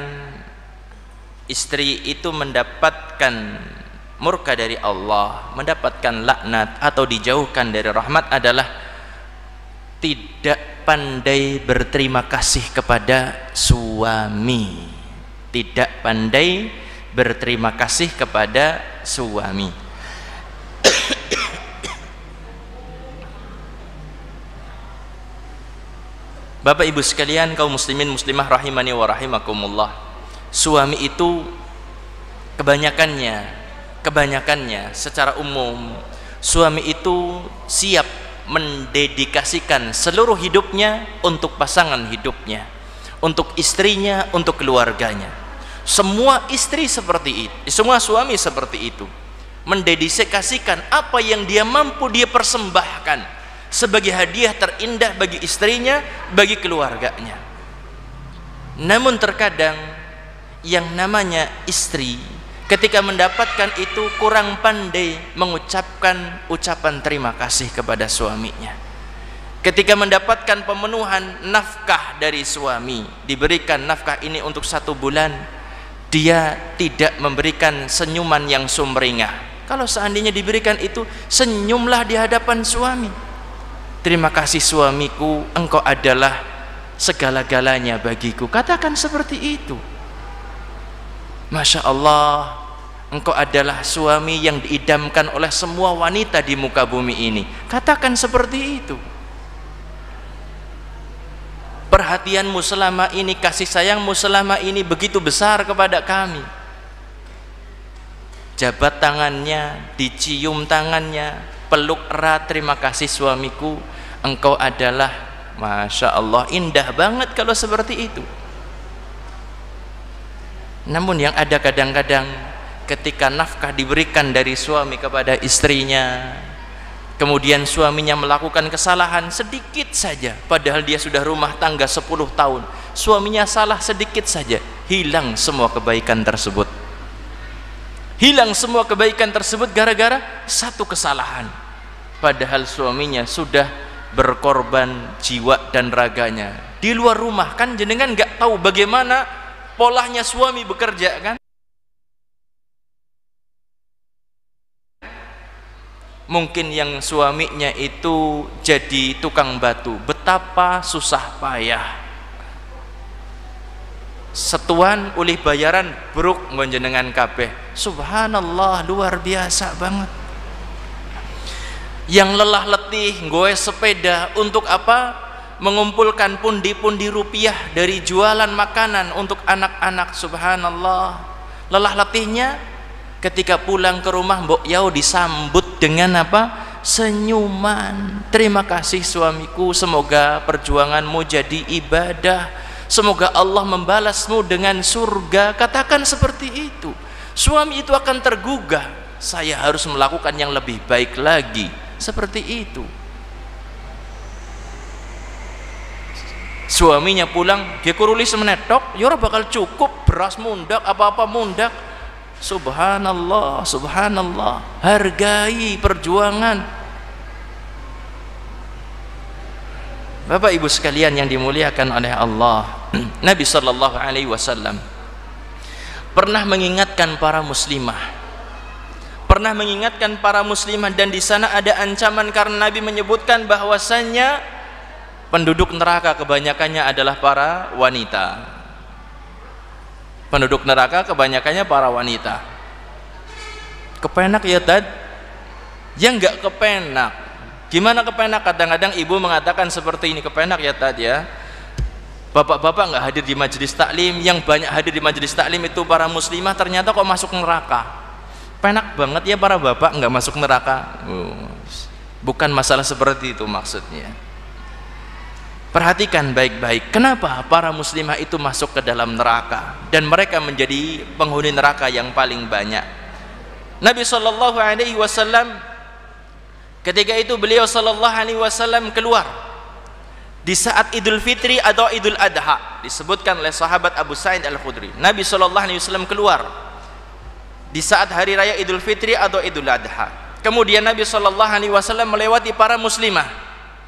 istri itu mendapatkan murka dari Allah, mendapatkan laknat atau dijauhkan dari rahmat adalah tidak pandai berterima kasih kepada suami. Tidak pandai berterima kasih kepada suami. Bapak Ibu sekalian, kaum muslimin muslimah rahimani wa rahimakumullah, suami itu kebanyakannya kebanyakannya secara umum suami itu siap mendedikasikan seluruh hidupnya untuk pasangan hidupnya, untuk istrinya, untuk keluarganya. Semua istri seperti itu, semua suami seperti itu, mendedikasikan apa yang dia mampu dia persembahkan sebagai hadiah terindah bagi istrinya, bagi keluarganya. Namun terkadang yang namanya istri ketika mendapatkan itu kurang pandai mengucapkan ucapan terima kasih kepada suaminya. Ketika mendapatkan pemenuhan nafkah dari suami, diberikan nafkah ini untuk satu bulan, dia tidak memberikan senyuman yang sumringah. Kalau seandainya diberikan itu, senyumlah di hadapan suami. Terima kasih suamiku, engkau adalah segala-galanya bagiku. Katakan seperti itu. Masya Allah, engkau adalah suami yang diidamkan oleh semua wanita di muka bumi ini. Katakan seperti itu. Perhatianmu selama ini, kasih sayangmu selama ini begitu besar kepada kami. Jabat tangannya, dicium tangannya, peluk erat, terima kasih suamiku, engkau adalah, Masya Allah, indah banget kalau seperti itu. Namun yang ada kadang-kadang ketika nafkah diberikan dari suami kepada istrinya, kemudian suaminya melakukan kesalahan sedikit saja, padahal dia sudah rumah tangga sepuluh tahun, suaminya salah sedikit saja, hilang semua kebaikan tersebut. Hilang semua kebaikan tersebut gara-gara satu kesalahan, padahal suaminya sudah berkorban jiwa dan raganya di luar rumah. Kan jenengan nggak tahu bagaimana polanya suami bekerja, kan? Mungkin yang suaminya itu jadi tukang batu, betapa susah payah. Setuan ulih bayaran bruk ngonjenengan kabeh. Subhanallah, luar biasa banget. Yang lelah letih nggoe sepeda untuk apa? mengumpulkan pundi-pundi rupiah dari jualan makanan untuk anak-anak. Subhanallah, lelah letihnya ketika pulang ke rumah Mbok Yau disambut dengan apa? Senyuman. Terima kasih suamiku, semoga perjuanganmu jadi ibadah, semoga Allah membalasmu dengan surga. Katakan seperti itu, suami itu akan tergugah, saya harus melakukan yang lebih baik lagi. Seperti itu. Suaminya pulang, dia kurulis menetok, ya ora bakal cukup, beras mundak, apa-apa mundak. Subhanallah, subhanallah. Hargai perjuangan. Bapak Ibu sekalian yang dimuliakan oleh Allah, Nabi sallallahu alaihi wasallam pernah mengingatkan para muslimah. Pernah mengingatkan para muslimah, dan di sana ada ancaman karena Nabi menyebutkan bahwasannya penduduk neraka kebanyakannya adalah para wanita. Penduduk neraka kebanyakannya para wanita. Kepenak ya Tad? Ya enggak kepenak. Gimana kepenak? Kadang-kadang ibu mengatakan seperti ini, kepenak ya Tad ya. Bapak-bapak enggak hadir di majelis taklim, yang banyak hadir di majelis taklim itu para muslimah, ternyata kok masuk neraka. Penak banget ya para bapak enggak masuk neraka. Bukan masalah seperti itu maksudnya. Perhatikan baik-baik, kenapa para muslimah itu masuk ke dalam neraka dan mereka menjadi penghuni neraka yang paling banyak. Nabi sallallahu alaihi wasallam ketika itu beliau sallallahu alaihi wasallam keluar di saat Idul Fitri atau Idul Adha, disebutkan oleh sahabat Abu Sa'id Al-Khudri. Nabi sallallahu alaihi wasallam keluar di saat hari raya Idul Fitri atau Idul Adha. Kemudian Nabi sallallahu alaihi wasallam melewati para muslimah.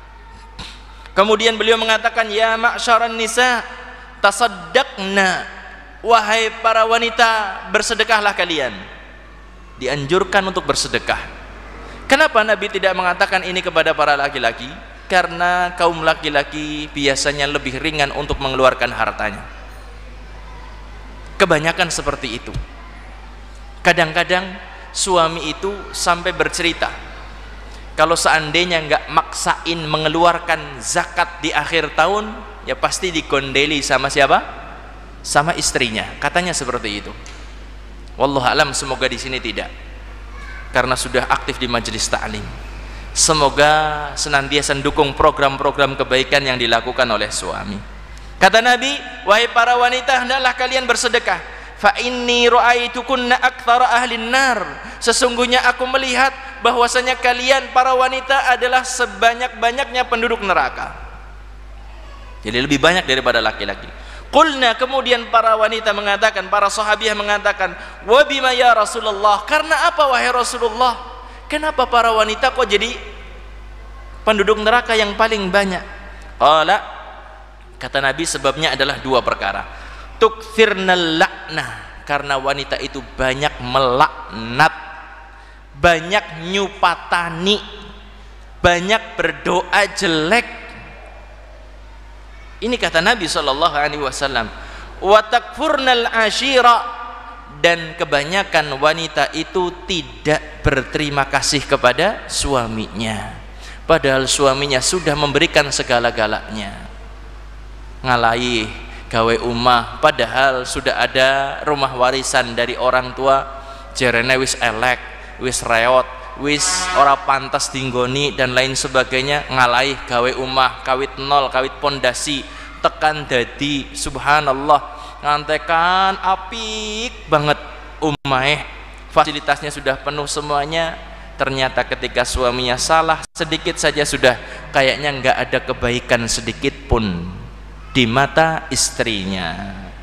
Kemudian beliau mengatakan, ya ma'syaran nisa tasaddaqna, wahai para wanita bersedekahlah kalian. Dianjurkan untuk bersedekah. Kenapa Nabi tidak mengatakan ini kepada para laki-laki? Karena kaum laki-laki biasanya lebih ringan untuk mengeluarkan hartanya. Kebanyakan seperti itu. Kadang-kadang suami itu sampai bercerita, kalau seandainya nggak maksain mengeluarkan zakat di akhir tahun, ya pasti digondeli sama siapa? Sama istrinya. Katanya seperti itu. Wallahu alam, semoga di sini tidak. Karena sudah aktif di majelis ta'lim. Semoga senantiasa mendukung program-program kebaikan yang dilakukan oleh suami. Kata Nabi, wahai para wanita, hendaklah kalian bersedekah. Fa inni ra'aitukunna aktsara ahlin nar. Sesungguhnya aku melihat bahwasanya kalian para wanita adalah sebanyak-banyaknya penduduk neraka. Jadi lebih banyak daripada laki-laki. Qulna, kemudian para wanita mengatakan, para sahabiah mengatakan, wa bima ya Rasulullah? Karena apa wahai Rasulullah? Kenapa para wanita kok jadi penduduk neraka yang paling banyak? Qala, kata Nabi, sebabnya adalah dua perkara. Tukthirnal la'nah, karena wanita itu banyak melaknat, banyak nyupatani, banyak berdoa jelek. Ini kata Nabi sallallahu alaihi wasallam. Wa takfurnal ashira, dan kebanyakan wanita itu tidak berterima kasih kepada suaminya, padahal suaminya sudah memberikan segala-galanya. Ngalaih gawe umah, padahal sudah ada rumah warisan dari orang tua, jerene wis elek, wis reot, wis ora pantas dinggoni dan lain sebagainya. Ngalaih gawe umah, kawit nol, kawit pondasi, tekan dadi subhanallah, ngantekan apik banget umahe, fasilitasnya sudah penuh semuanya. Ternyata ketika suaminya salah sedikit saja sudah kayaknya nggak ada kebaikan sedikit pun di mata istrinya.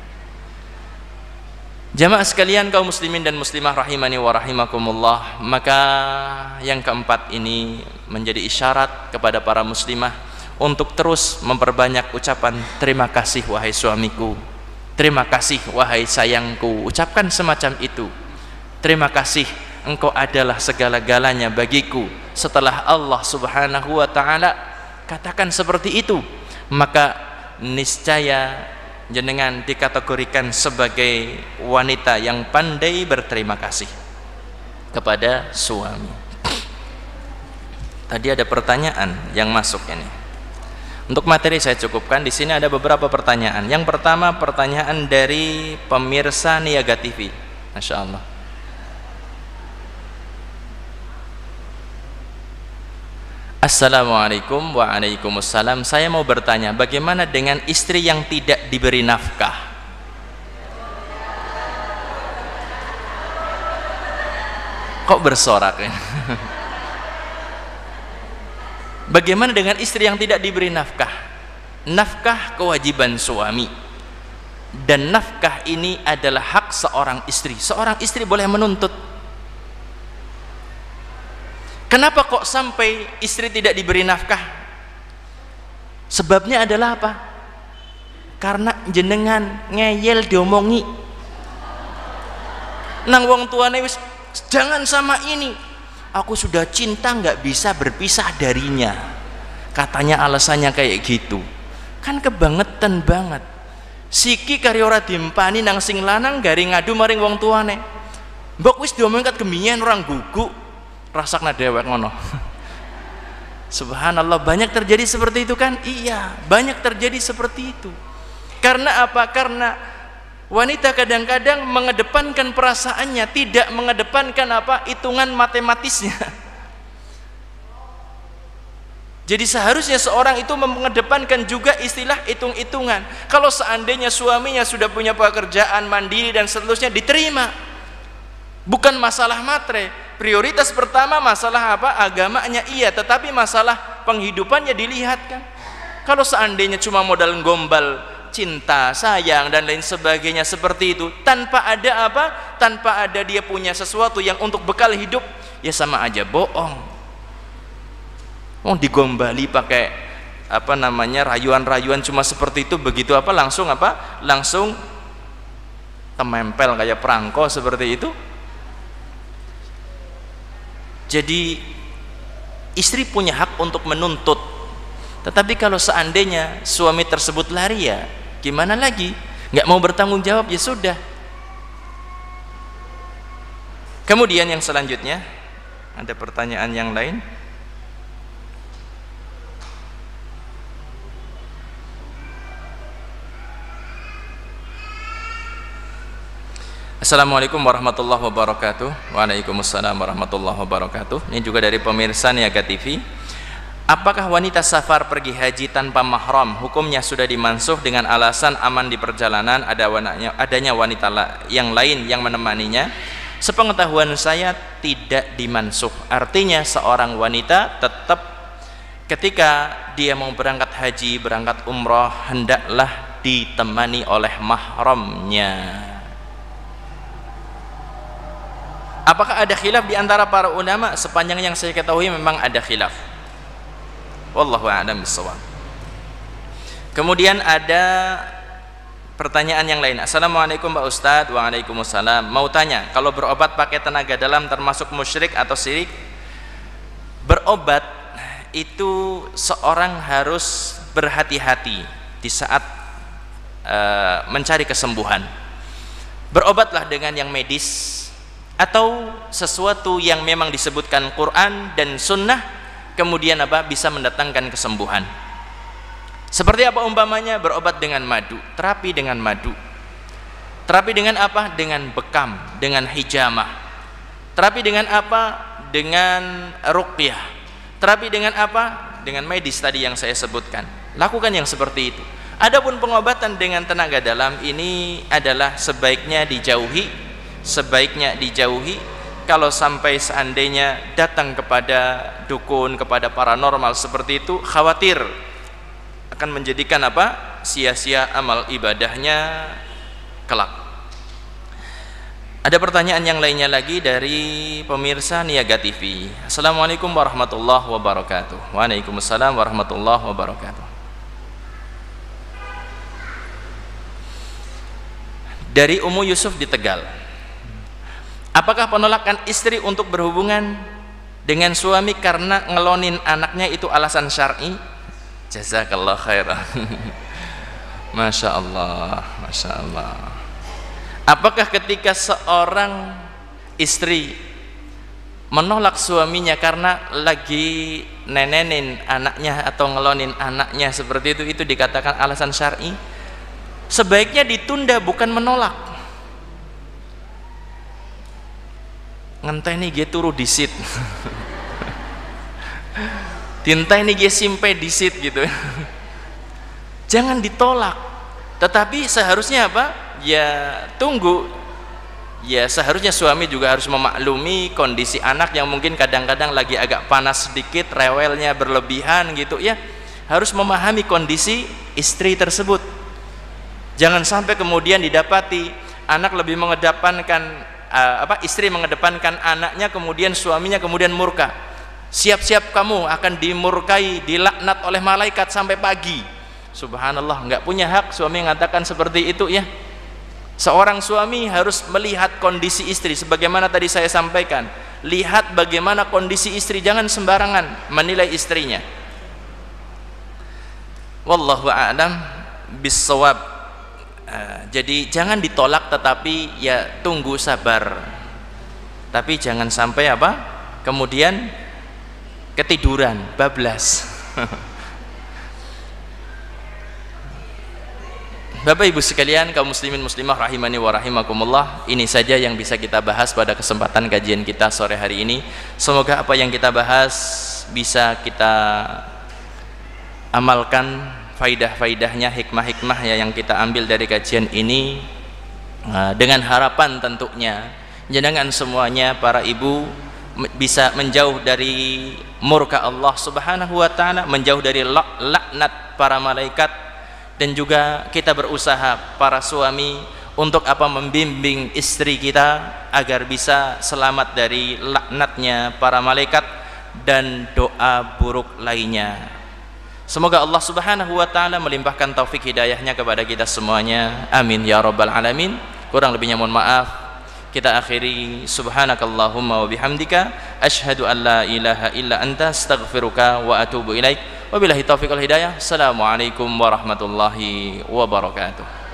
Jamaah sekalian kaum muslimin dan muslimah rahimani wa rahimakumullah, maka yang keempat ini menjadi isyarat kepada para muslimah untuk terus memperbanyak ucapan terima kasih wahai suamiku, terima kasih wahai sayangku. Ucapkan semacam itu. Terima kasih, engkau adalah segala-galanya bagiku setelah Allah subhanahu wa ta'ala. Katakan seperti itu, maka niscaya jenengan dikategorikan sebagai wanita yang pandai berterima kasih kepada suami. Tadi ada pertanyaan yang masuk ini. Untuk materi saya cukupkan. Di sini ada beberapa pertanyaan. Yang pertama pertanyaan dari pemirsa Niaga T V. Masya Allah. Assalamualaikum. Waalaikumsalam. Saya mau bertanya, bagaimana dengan istri yang tidak diberi nafkah? Kok bersorak ya? Bagaimana dengan istri yang tidak diberi nafkah? Nafkah kewajiban suami, dan nafkah ini adalah hak seorang istri. Seorang istri boleh menuntut. Kenapa kok sampai istri tidak diberi nafkah? Sebabnya adalah apa? Karena jenengan ngeyel diomongi nang wong tuane wis jangan sama ini, aku sudah cinta nggak bisa berpisah darinya, katanya alasannya kayak gitu. Kan kebangetan banget. Siki kari ora diempani nang sing lanang garing ngadu maring wong tuane, mbok wis diomong kat gemiyen orang gugu rasakna dewek ngono. Subhanallah, banyak terjadi seperti itu kan? Iya, banyak terjadi seperti itu. Karena apa? Karena wanita kadang-kadang mengedepankan perasaannya, tidak mengedepankan apa? Hitungan matematisnya. Jadi seharusnya seorang itu mengedepankan juga istilah hitung-hitungan. Kalau seandainya suaminya sudah punya pekerjaan mandiri dan seterusnya, diterima. Bukan masalah matre. Prioritas pertama masalah apa? Agamanya iya, tetapi masalah penghidupannya dilihatkan. Kalau seandainya cuma modal gombal, cinta, sayang dan lain sebagainya seperti itu, tanpa ada apa? Tanpa ada dia punya sesuatu yang untuk bekal hidup, ya sama aja bohong. Oh, digombali pakai apa namanya rayuan-rayuan cuma seperti itu, begitu apa langsung apa? Langsung temempel kayak perangko seperti itu. Jadi istri punya hak untuk menuntut, tetapi kalau seandainya suami tersebut lari, ya gimana lagi? Nggak mau bertanggung jawab, ya sudah. Kemudian yang selanjutnya ada pertanyaan yang lain. Assalamualaikum warahmatullahi wabarakatuh. Waalaikumsalam warahmatullahi wabarakatuh. Ini juga dari pemirsa Niaga T V. Apakah wanita safar pergi haji tanpa mahram hukumnya sudah dimansuh dengan alasan aman di perjalanan, ada adanya wanita yang lain yang menemaninya? Sepengetahuan saya tidak dimansuh. Artinya seorang wanita tetap ketika dia mau berangkat haji, berangkat umroh, hendaklah ditemani oleh mahramnya. Apakah ada khilaf di antara para ulama? Sepanjang yang saya ketahui memang ada khilaf. Wallahu a'lam bishawab. Kemudian ada pertanyaan yang lain. Assalamualaikum Pak Ustadz. Waalaikumsalam. Mau tanya, kalau berobat pakai tenaga dalam termasuk musyrik atau syirik? Berobat itu seorang harus berhati-hati di saat uh, mencari kesembuhan. Berobatlah dengan yang medis atau sesuatu yang memang disebutkan Quran dan Sunnah, kemudian apa? Bisa mendatangkan kesembuhan. Seperti apa umpamanya? Berobat dengan madu, terapi dengan madu. Terapi dengan apa? Dengan bekam, dengan hijamah. Terapi dengan apa? Dengan ruqyah. Terapi dengan apa? Dengan medis tadi yang saya sebutkan. Lakukan yang seperti itu. Adapun pengobatan dengan tenaga dalam ini adalah sebaiknya dijauhi. Sebaiknya dijauhi. Kalau sampai seandainya datang kepada dukun, kepada paranormal seperti itu, khawatir akan menjadikan apa? Sia-sia amal ibadahnya kelak. Ada pertanyaan yang lainnya lagi dari pemirsa Niaga T V. Assalamualaikum warahmatullahi wabarakatuh. Waalaikumsalam warahmatullahi wabarakatuh. Dari Ummu Yusuf di Tegal. Apakah penolakan istri untuk berhubungan dengan suami karena ngelonin anaknya itu alasan syar'i? Jazakallah khairan. Masya Allah, Masya Allah. Apakah ketika seorang istri menolak suaminya karena lagi nenenin anaknya atau ngelonin anaknya seperti itu, itu dikatakan alasan syar'i. Sebaiknya ditunda, bukan menolak. Ngenteni ge turu disit. Tinta ini ge simpe disit gitu. Jangan ditolak. Tetapi seharusnya apa? Ya tunggu. Ya seharusnya suami juga harus memaklumi kondisi anak yang mungkin kadang-kadang lagi agak panas sedikit, rewelnya berlebihan gitu ya. Harus memahami kondisi istri tersebut. Jangan sampai kemudian didapati anak lebih mengedepankan uh, apa istri mengedepankan anaknya, kemudian suaminya kemudian murka. Siap-siap kamu akan dimurkai, dilaknat oleh malaikat sampai pagi. Subhanallah, nggak punya hak suami mengatakan seperti itu ya. Seorang suami harus melihat kondisi istri sebagaimana tadi saya sampaikan. Lihat bagaimana kondisi istri, jangan sembarangan menilai istrinya. Wallahu a'lam bissawab. Uh, jadi jangan ditolak, tetapi ya tunggu sabar. Tapi jangan sampai apa? Kemudian ketiduran, bablas. Bapak Ibu sekalian, kaum muslimin muslimah rahimani wa rahimakumullah, ini saja yang bisa kita bahas pada kesempatan kajian kita sore hari ini. Semoga apa yang kita bahas bisa kita amalkan, faidah-faidahnya, hikmah-hikmahnya yang kita ambil dari kajian ini, dengan harapan tentunya jenengan semuanya para ibu bisa menjauh dari murka Allah Subhanahu wa taala, menjauh dari laknat para malaikat, dan juga kita berusaha para suami untuk apa? Membimbing istri kita agar bisa selamat dari laknatnya para malaikat dan doa buruk lainnya. Semoga Allah Subhanahu wa taala melimpahkan taufik hidayahnya kepada kita semuanya. Amin ya rabbal alamin. Kurang lebihnya mohon maaf. Kita akhiri subhanakallahumma wa bihamdika asyhadu an la ilaha illa anta astaghfiruka wa atubu ilaik. Wabillahi taufiq wal hidayah. Assalamualaikum warahmatullahi wabarakatuh.